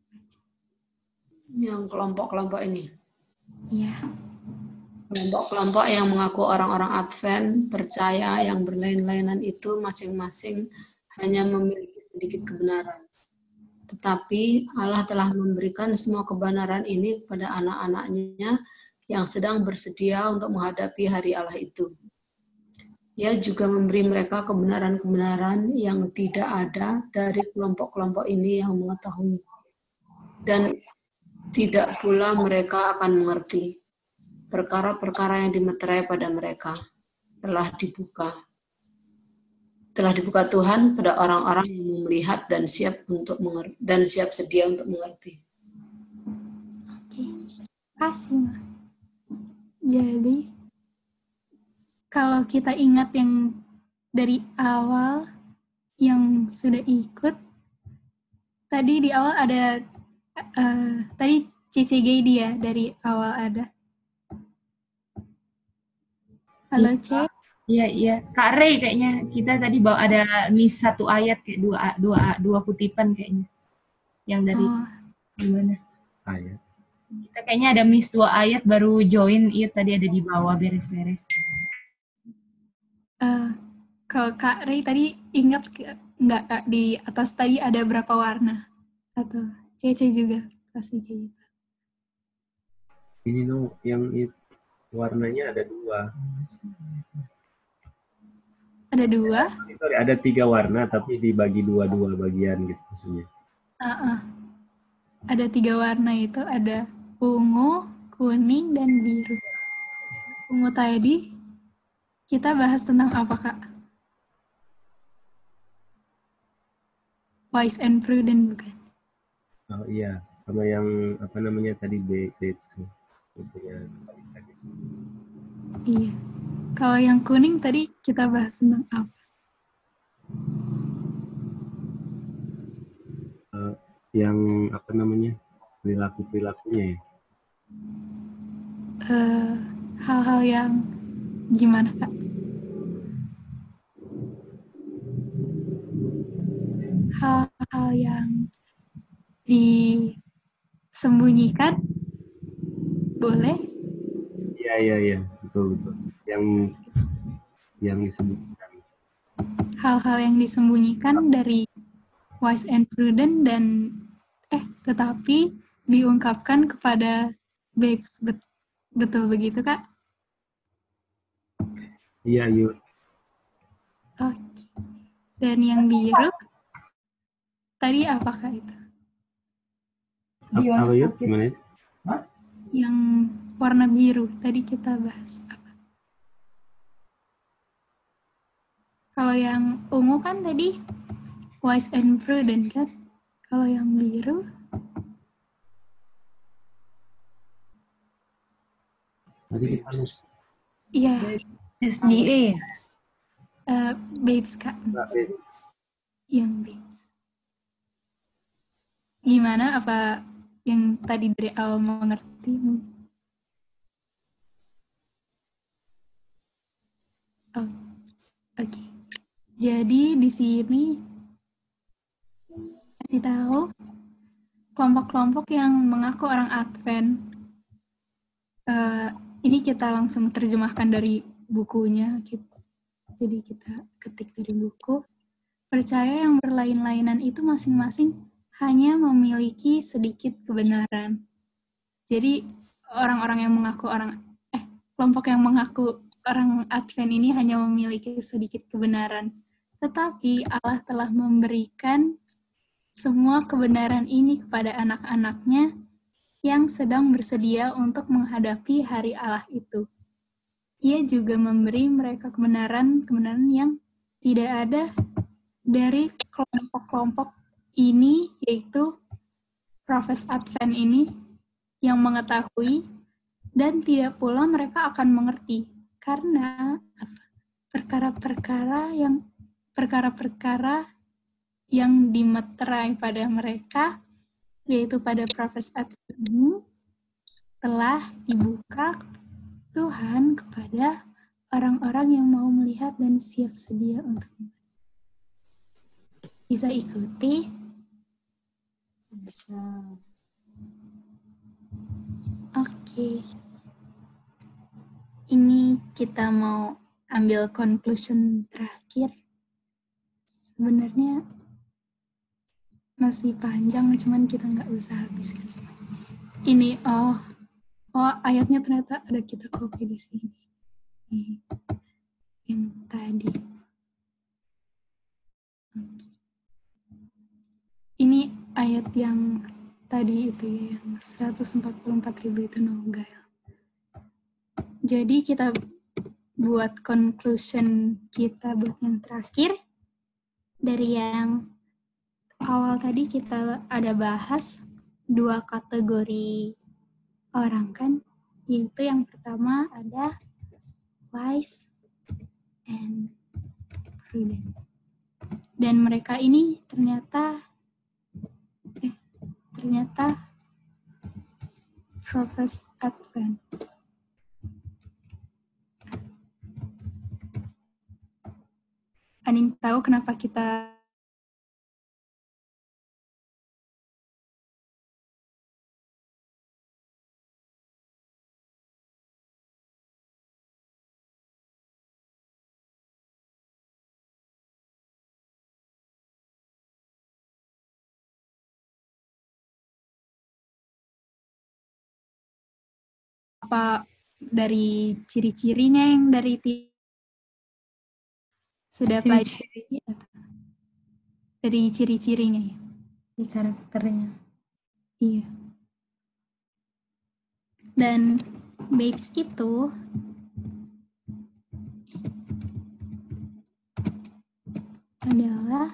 Yang kelompok-kelompok ini. Iya. Kelompok-kelompok yang mengaku orang-orang Advent, percaya yang berlain-lainan itu masing-masing hanya memiliki sedikit kebenaran. Tetapi Allah telah memberikan semua kebenaran ini kepada anak-anaknya yang sedang bersedia untuk menghadapi hari Allah itu. Ia juga memberi mereka kebenaran-kebenaran yang tidak ada dari kelompok-kelompok ini yang mengetahui. Dan tidak pula mereka akan mengerti. Perkara-perkara yang dimeterai pada mereka telah dibuka. Telah dibuka Tuhan pada orang-orang yang mau melihat dan siap untuk mengerti, dan siap sedia untuk mengerti. Oke, kasih Ma. Jadi kalau kita ingat yang dari awal yang sudah ikut, tadi di awal ada uh, tadi C C G dia dari awal ada. Halo C. Iya, iya. Kak Rey kayaknya kita tadi bawa ada miss satu ayat kayak dua dua dua kutipan kayaknya. Yang dari Oh. gimana? Ayat. Kita kayaknya ada miss dua ayat baru join, iya tadi ada di bawah beres-beres. Uh, kalau Kak Rey tadi ingat ke- nggak Kak di atas tadi ada berapa warna? Atau C C juga pasti C C. Ini no, yang it, warnanya ada dua. Ada dua? Sorry, ada tiga warna tapi dibagi dua-dua bagian gitu maksudnya. Uh-uh. Ada tiga warna itu, ada ungu, kuning, dan biru. Ungu tadi kita bahas tentang apa Kak? Wise and prudent bukan? Oh iya, sama yang apa namanya tadi Bates. Iya. Kalau yang kuning tadi kita bahas tentang apa? Uh, yang apa namanya perilaku perilakunya ya. Uh, hal-hal yang gimana Kak? Hal-hal yang disembunyikan boleh? Iya iya iya betul betul. Yang yang disebutkan. Hal-hal yang disembunyikan dari wise and prudent dan eh tetapi diungkapkan kepada babes. Bet- betul begitu Kak? Iya yuk. Oke. Dan yang biru tadi apakah itu? Apa, apa yuk? Gimana itu? Yang warna biru tadi kita bahas apa? Kalau yang ungu kan tadi wise and prudent kan? Kalau yang biru Tadi kita harus iya. S D A. Uh, babes Kak. Yang babes. Gimana? Apa yang tadi dari awal mengerti? Oh, oke. Okay. Jadi di sini kasih tahu kelompok-kelompok yang mengaku orang Advent. Uh, ini kita langsung terjemahkan dari bukunya. Gitu. Jadi kita ketik dari buku. Percaya yang berlain-lainan itu masing-masing hanya memiliki sedikit kebenaran. Jadi orang-orang yang mengaku orang eh kelompok yang mengaku orang Advent ini hanya memiliki sedikit kebenaran. Tetapi Allah telah memberikan semua kebenaran ini kepada anak-anaknya yang sedang bersedia untuk menghadapi hari Allah itu. Ia juga memberi mereka kebenaran-kebenaran yang tidak ada dari kelompok-kelompok ini, yaitu Profes Advent ini, yang mengetahui dan tidak pula mereka akan mengerti. Karena perkara-perkara yang perkara-perkara yang dimeterai pada mereka, yaitu pada Profes Advent ini, telah dibuka Tuhan kepada orang-orang yang mau melihat dan siap sedia untuk bisa ikuti. Bisa. Oke. Ini kita mau ambil conclusion terakhir. Sebenarnya masih panjang, cuman kita nggak usah habiskan semua. Ini oh oh ayatnya ternyata ada kita copy di sini. Nih, yang tadi. Ini ayat yang tadi itu ya, yang seratus empat puluh empat ribu itu no guile. Jadi kita buat conclusion kita buat yang terakhir. Dari yang awal tadi kita ada bahas dua kategori orang kan, yaitu yang pertama ada wise and prudent. Dan mereka ini ternyata eh ternyata Prophet Advent. Ada yang tahu kenapa kita apa dari ciri-cirinya yang dari ti- sudah pelajari dari ciri-cirinya ya? Di karakternya. Iya. Dan babes itu adalah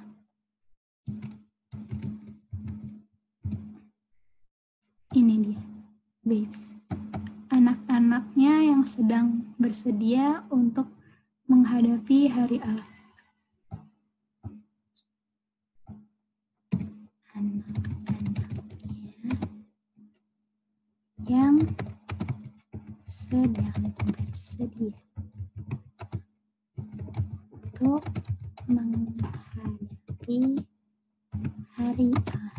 ini dia, babes. Anak-anaknya yang sedang bersedia untuk menghadapi hari Allah. Anak-anaknya yang sedang bersedia untuk menghadapi hari Allah.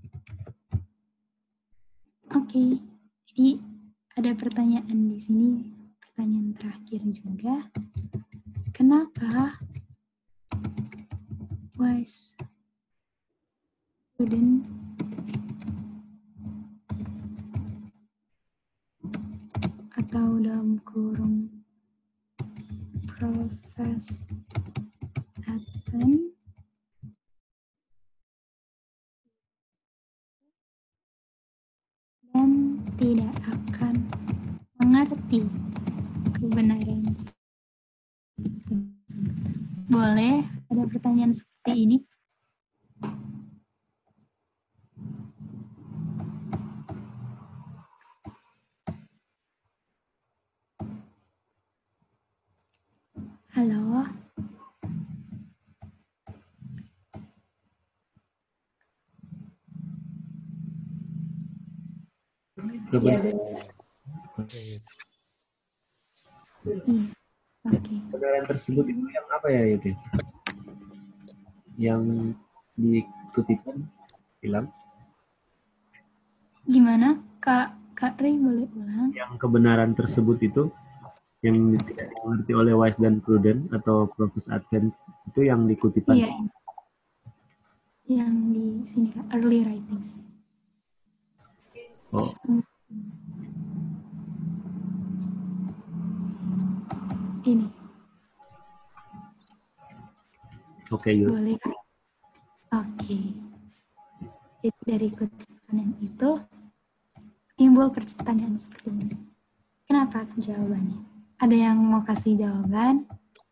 Oke, jadi ada pertanyaan di sini, pertanyaan terakhir juga. Kenapa wise prudent atau dalam kurung profess Advent dan tidak akan mengerti kebenaran? Boleh ada pertanyaan seperti ini? Halo? Kebenaran, Iya, oke. kebenaran tersebut itu yang apa ya itu? Yang dikutipan bilang Gimana, Kak Kak Ray boleh ulang? yang kebenaran tersebut itu yang tidak dimengerti oleh wise dan prudent atau Prophet Advent itu yang dikutipan. Iya, yang di sini Kak, early writings. Oh, Ini oke, yuk. boleh Kak? Oke. Jadi dari kutipan yang itu timbul pertanyaan seperti ini. Kenapa jawabannya? Ada yang mau kasih jawaban?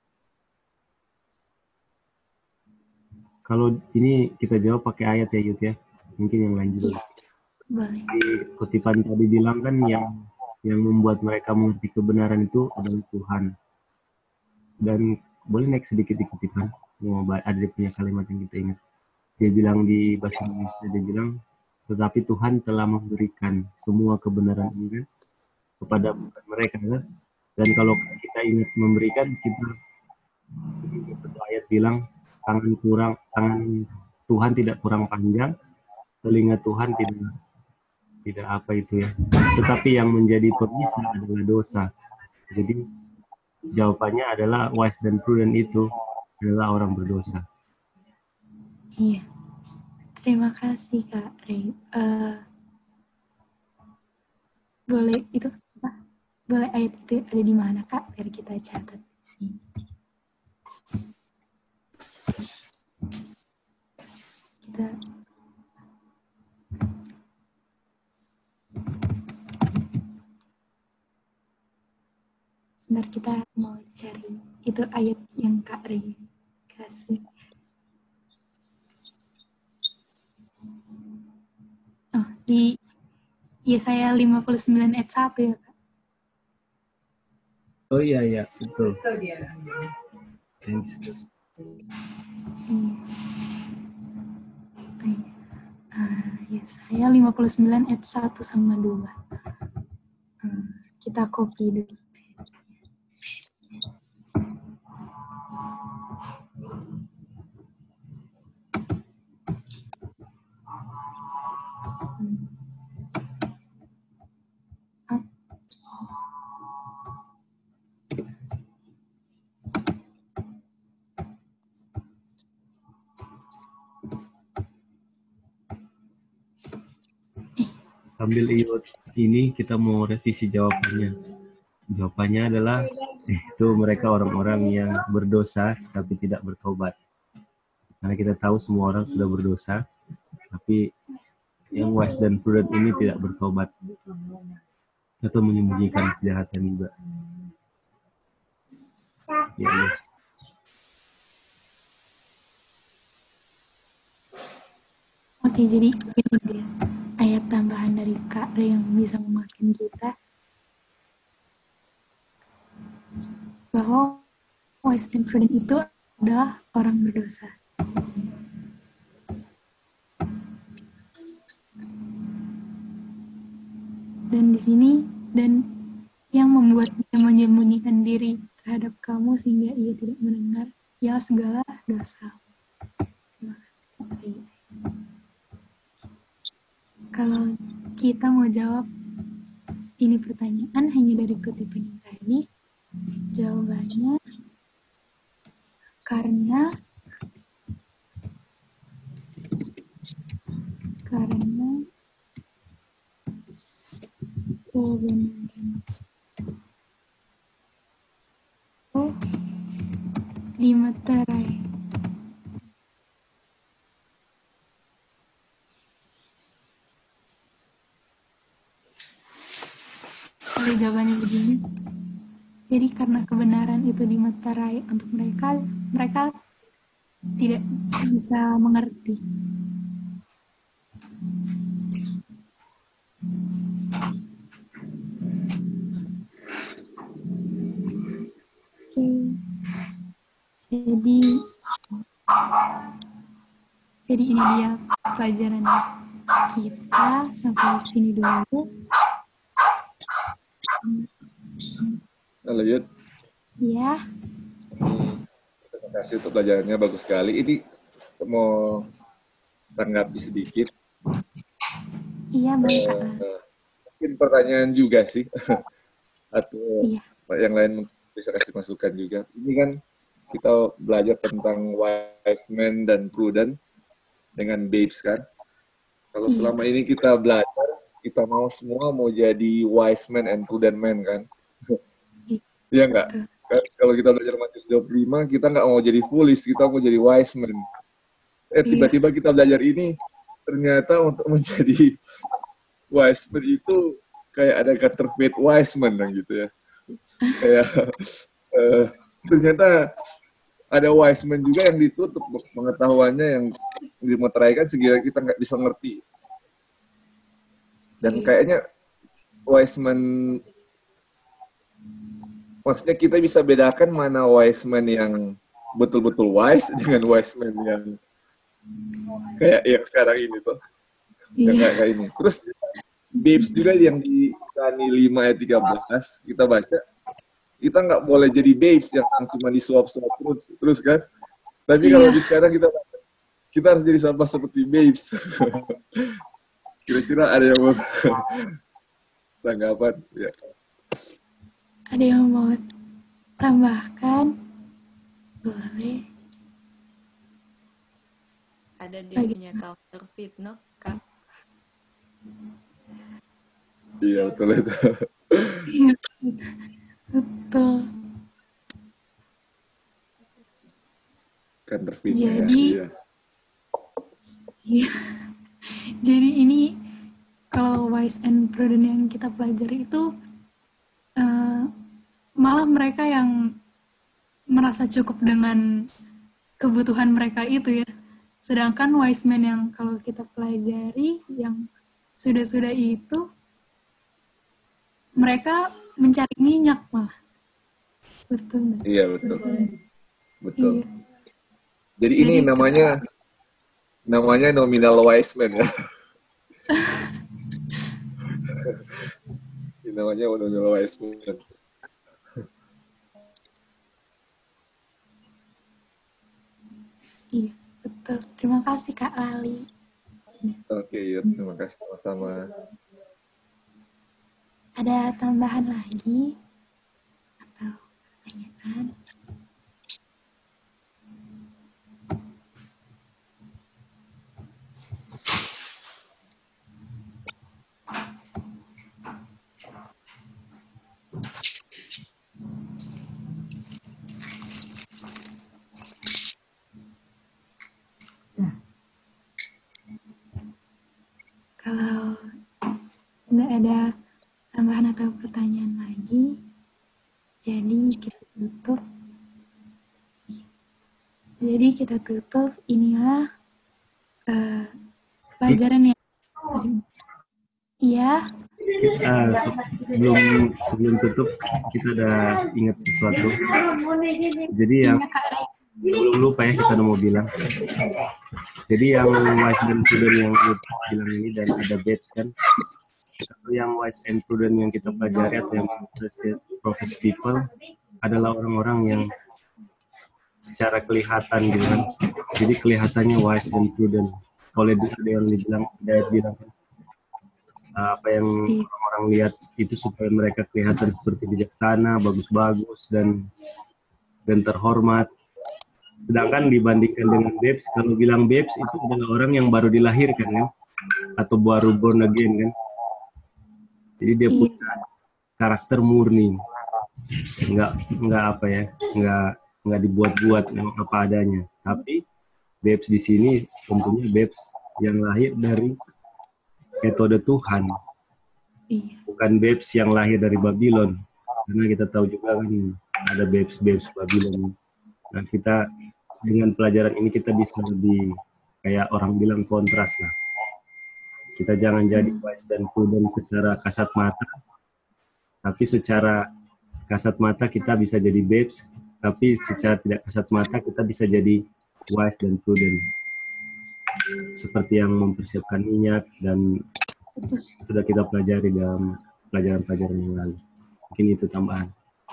Kalau ini kita jawab pakai ayat ya, Yud ya. Mungkin yang lain juga. Boleh. Di kutipan tadi bilang kan yang yang membuat mereka mengerti kebenaran itu adalah Tuhan. Dan boleh naik sedikit di kutipan. Mau ada punya kalimat yang kita ingat. Dia bilang di bahasa Indonesia, dia bilang, tetapi Tuhan telah memberikan semua kebenaran ini kepada mereka. Kan? Dan kalau kita ingat memberikan, kita satu ayat bilang, tangan kurang, tangan Tuhan tidak kurang panjang, telinga Tuhan tidak tidak apa itu ya. Tetapi yang menjadi pemisah adalah dosa. Jadi jawabannya adalah wise dan prudent itu adalah orang berdosa. Iya. Terima kasih Kak Rey. Uh, boleh itu apa? Boleh ayat itu ada di mana Kak? Biar kita catat di sini. Kita sebentar, kita mau cari itu ayat yang Kak Rey kasih. Oh, di Yesaya lima puluh sembilan ayat satu ya Kak? Oh iya, iya, betul. Thanks. Uh, Yesaya lima puluh sembilan ayat satu sama dua. Hmm, kita copy dulu. Sambil Iyut ini kita mau revisi jawabannya. Jawabannya adalah itu mereka orang-orang yang berdosa tapi tidak bertobat. Karena kita tahu semua orang sudah berdosa, tapi yang wise dan prudent ini tidak bertobat atau menyembunyikan kejahatan juga. Ya, ya. Oke, jadi ini dia ayat tambahan dari Kak Rey yang bisa memakin kita bahwa wise and prudent itu adalah orang berdosa. Dan di sini, dan yang membuat dia menyembunyikan diri terhadap kamu sehingga ia tidak mendengar ya segala dosa. Terima kasih Kak Rey. Kalau kita mau jawab ini pertanyaan hanya dari kutipan yang tadi, jawabannya karena karena kebenaran oh dimeterai. Kalau jawabannya begini, jadi karena kebenaran itu dimeterai untuk mereka, mereka tidak bisa mengerti. Oke, jadi jadi ini dia pelajaran kita sampai sini dulu. Halo Yud. Iya. Terima kasih untuk pelajarannya, bagus sekali. Ini mau tanggapi sedikit. Iya, baik. Uh, mungkin pertanyaan juga sih. Atau iya. Yang lain bisa kasih masukan juga. Ini kan kita belajar tentang wise man dan prudent dengan babes kan. Kalau iya. Selama ini kita belajar, kita mau semua mau jadi wise man and prudent man kan. Iya nggak? Kan, kalau kita belajar Matius dua puluh lima, kita nggak mau jadi foolish, kita mau jadi wise man. Eh, tiba-tiba kita belajar ini, ternyata untuk menjadi wise man itu kayak ada counterfeit wise man gitu ya. Kayak uh, ternyata ada wise man juga yang ditutup pengetahuannya, yang dimeteraikan sehingga kita nggak bisa ngerti. Dan kayaknya wise man, maksudnya kita bisa bedakan mana wise man yang betul-betul wise dengan wise man yang kayak yang sekarang ini tuh. Yang kayak, kayak ini. Terus babes juga yang di Ibrani lima ayat tiga belas kita baca, kita nggak boleh jadi babes yang cuma disuap-suap terus, terus kan. Tapi kalau di sekarang kita kita harus jadi sama seperti babes. Kira-kira ada yang mau tanggapan? Ya. Ada yang mau tambahkan? Boleh. ada dia punya counterfeit, no, Kak? Iya, betul itu. Iya, betul. Counterfeit. Jadi, Iya. iya. Jadi ini kalau wise and prudent yang kita pelajari itu uh, malah mereka yang merasa cukup dengan kebutuhan mereka itu ya. Sedangkan wise man yang kalau kita pelajari yang sudah-sudah itu mereka mencari minyak malah. Betul. Iya, betul. Betul. Iya. Jadi ini Jadi, namanya namanya nominal wise man ya. Ini namanya nominal wise man. Iya, betul. Terima kasih Kak Lali. Oke, ya, terima kasih sama-sama. Ada tambahan lagi atau pertanyaan? Kalau nggak ada tambahan atau pertanyaan lagi, jadi kita tutup. Jadi kita tutup. Inilah uh, pelajaran yang iya. Uh, sebelum sebelum tutup kita ada ingat sesuatu. Jadi yang sebelum lupa ya kita udah mau bilang. Jadi yang wise dan prudent yang kita bilang ini dan ada babes kan. Yang wise and prudent yang kita pelajari atau yang prophecy people adalah orang-orang yang secara kelihatan gitu kan. Jadi kelihatannya wise dan prudent. Oleh ada yang dibilang, ada bilang apa yang orang lihat itu supaya mereka kelihatan seperti bijaksana, bagus-bagus dan dan terhormat. Sedangkan dibandingkan dengan babes, kalau bilang babes itu adalah orang yang baru dilahirkan kan, atau baru born again kan. Jadi dia punya karakter murni, nggak nggak apa ya, nggak nggak dibuat-buat apa adanya. Tapi babes di sini tentunya babes yang lahir dari metode Tuhan, bukan babes yang lahir dari Babylon. Karena kita tahu juga kan ada babes-babes Babylon. Nah kita dengan pelajaran ini kita bisa lebih kayak orang bilang kontras lah. Kita jangan jadi wise dan prudent secara kasat mata, tapi secara kasat mata kita bisa jadi babes, tapi secara tidak kasat mata kita bisa jadi wise dan prudent. Seperti yang mempersiapkan minyak dan sudah kita pelajari dalam pelajaran-pelajaran yang lalu. Mungkin itu tambahan.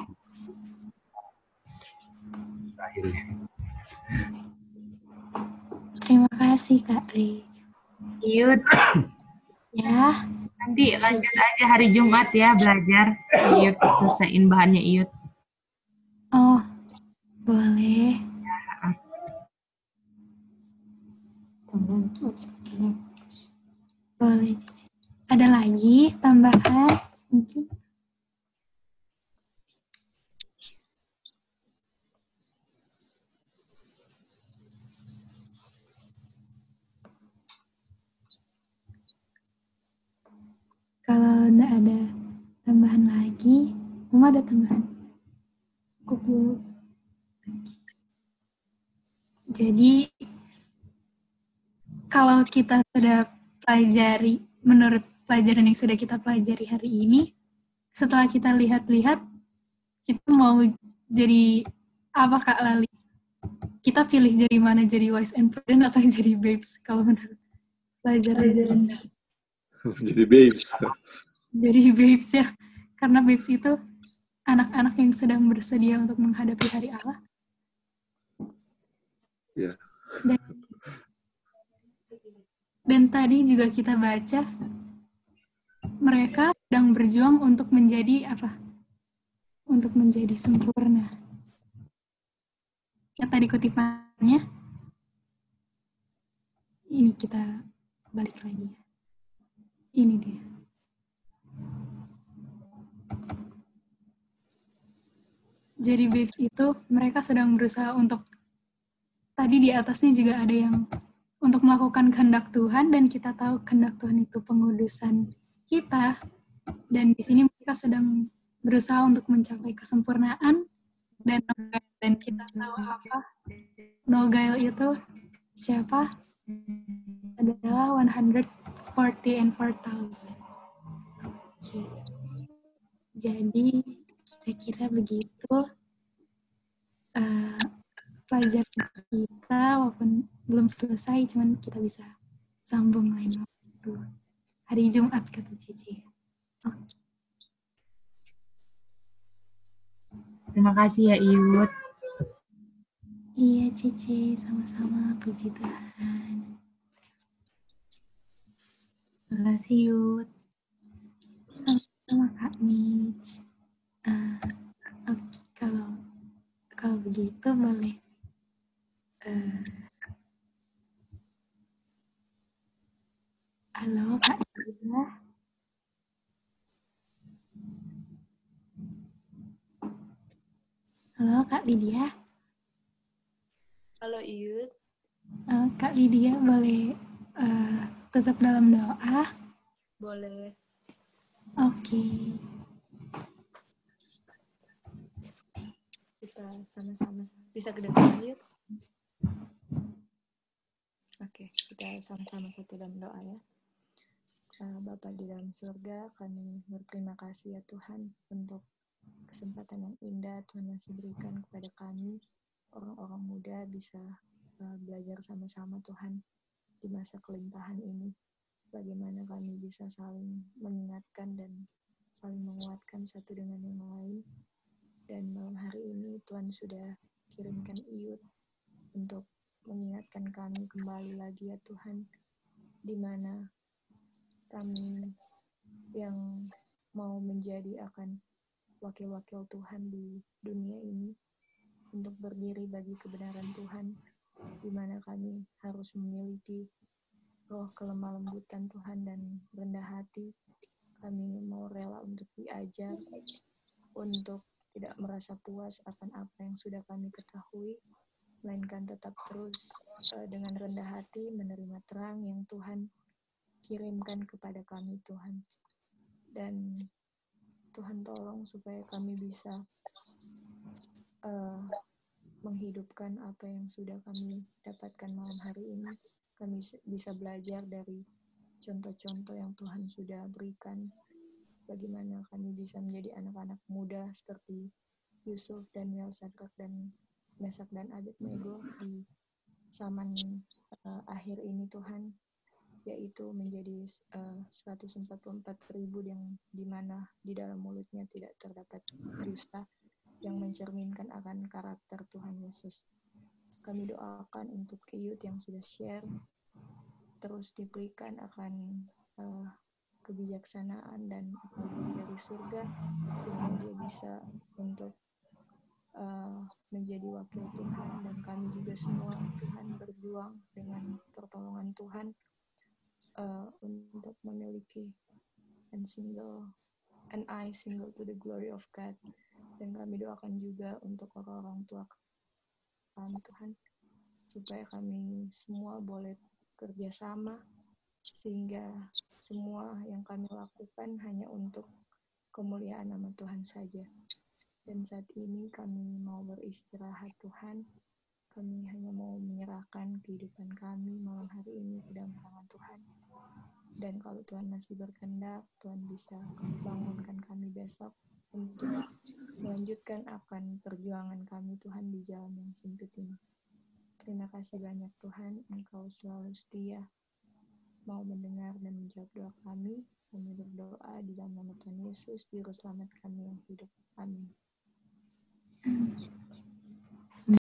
Akhirnya. Terima kasih Kak Ri. Iyut. Ya. Nanti lanjut aja hari Jumat ya belajar. Iyut selesaiin bahannya Iyut. Oh, boleh. Boleh. Ada lagi tambahan mungkin? Kalau nggak ada tambahan lagi, Mama ada tambahan. Kukus. Jadi, kalau kita sudah pelajari, menurut pelajaran yang sudah kita pelajari hari ini, setelah kita lihat-lihat, kita mau jadi apa Kak Lali? Kita pilih jadi mana, jadi wise and prudent atau jadi babes, kalau menurut pelajaran. Jadi babes. Jadi babes ya, karena babes itu anak-anak yang sedang bersedia untuk menghadapi hari Allah. Ya. Dan, dan tadi juga kita baca, mereka sedang berjuang untuk menjadi apa? Untuk menjadi sempurna. Ya tadi kutipannya, ini kita balik lagi ya. Ini dia. Jadi babes itu mereka sedang berusaha untuk, tadi di atasnya juga ada yang untuk melakukan kehendak Tuhan, dan kita tahu kehendak Tuhan itu pengudusan kita, dan di sini mereka sedang berusaha untuk mencapai kesempurnaan dan Nogail, dan kita tahu apa Nogail itu siapa? Adalah one hundred forty and four thousand. Oke. Jadi kira-kira begitu uh, pelajaran kita, walaupun belum selesai, cuman kita bisa sambung lain waktu. Hari Jumat kata Cici. Oke. Terima kasih ya Iyut. Iya Cici, sama-sama, puji Tuhan. Terima kasih Yud. Sama-sama Kak Mitch. Uh, Oke, okay. kalau kalau begitu boleh. Uh, halo Kak Lydia. Halo Kak Lydia. Halo Iyut. Uh, Kak Lydia boleh uh, tutup dalam doa? Boleh. Oke. Okay. Kita sama-sama bisa kedengaran Yud? Oke, okay, kita sama-sama satu dalam doa ya. Uh, Bapa di dalam surga, kami berterima kasih ya Tuhan untuk kesempatan yang indah Tuhan masih berikan kepada kami, orang-orang muda, bisa uh, belajar sama-sama Tuhan di masa kelimpahan ini. Bagaimana kami bisa saling mengingatkan dan saling menguatkan satu dengan yang lain. Dan malam hari ini Tuhan sudah kirimkan Iyut untuk mengingatkan kami kembali lagi ya Tuhan, di mana kami yang mau menjadi akan wakil-wakil Tuhan di dunia ini, untuk berdiri bagi kebenaran Tuhan, di mana kami harus memiliki roh kelemah lembutan Tuhan dan rendah hati. Kami mau rela untuk diajar, untuk tidak merasa puas akan apa yang sudah kami ketahui, melainkan tetap terus uh, dengan rendah hati menerima terang yang Tuhan kirimkan kepada kami Tuhan. Dan Tuhan tolong supaya kami bisa uh, menghidupkan apa yang sudah kami dapatkan malam hari ini. Kami bisa belajar dari contoh-contoh yang Tuhan sudah berikan. Bagaimana kami bisa menjadi anak-anak muda seperti Yusuf, Daniel, Sadrak, dan Mesak dan Abednego di zaman uh, akhir ini Tuhan, yaitu menjadi uh, seratus empat puluh empat ribu yang dimana di dalam mulutnya tidak terdapat dusta, yang mencerminkan akan karakter Tuhan Yesus. Kami doakan untuk Iyut yang sudah share, terus diberikan akan uh, kebijaksanaan dan akal dari surga, sehingga dia bisa untuk uh, menjadi wakil Tuhan, dan kami juga semua Tuhan berjuang dengan pertolongan Tuhan uh, untuk memiliki and single and I single to the glory of God. Dan kami doakan juga untuk orang-orang tua kami Tuhan, supaya kami semua boleh kerjasama, sehingga semua yang kami lakukan hanya untuk kemuliaan nama Tuhan saja. Dan saat ini kami mau beristirahat Tuhan, kami hanya mau menyerahkan kehidupan kami malam hari ini ke dalam tangan Tuhan. Dan kalau Tuhan masih berkehendak, Tuhan bisa bangunkan kami besok untuk melanjutkan akan perjuangan kami Tuhan di jalan yang sempit ini. Terima kasih banyak Tuhan, Engkau selalu setia, mau mendengar dan menjawab doa kami. Kami berdoa di dalam nama Tuhan Yesus, Juru Selamat kami yang hidup. Amin.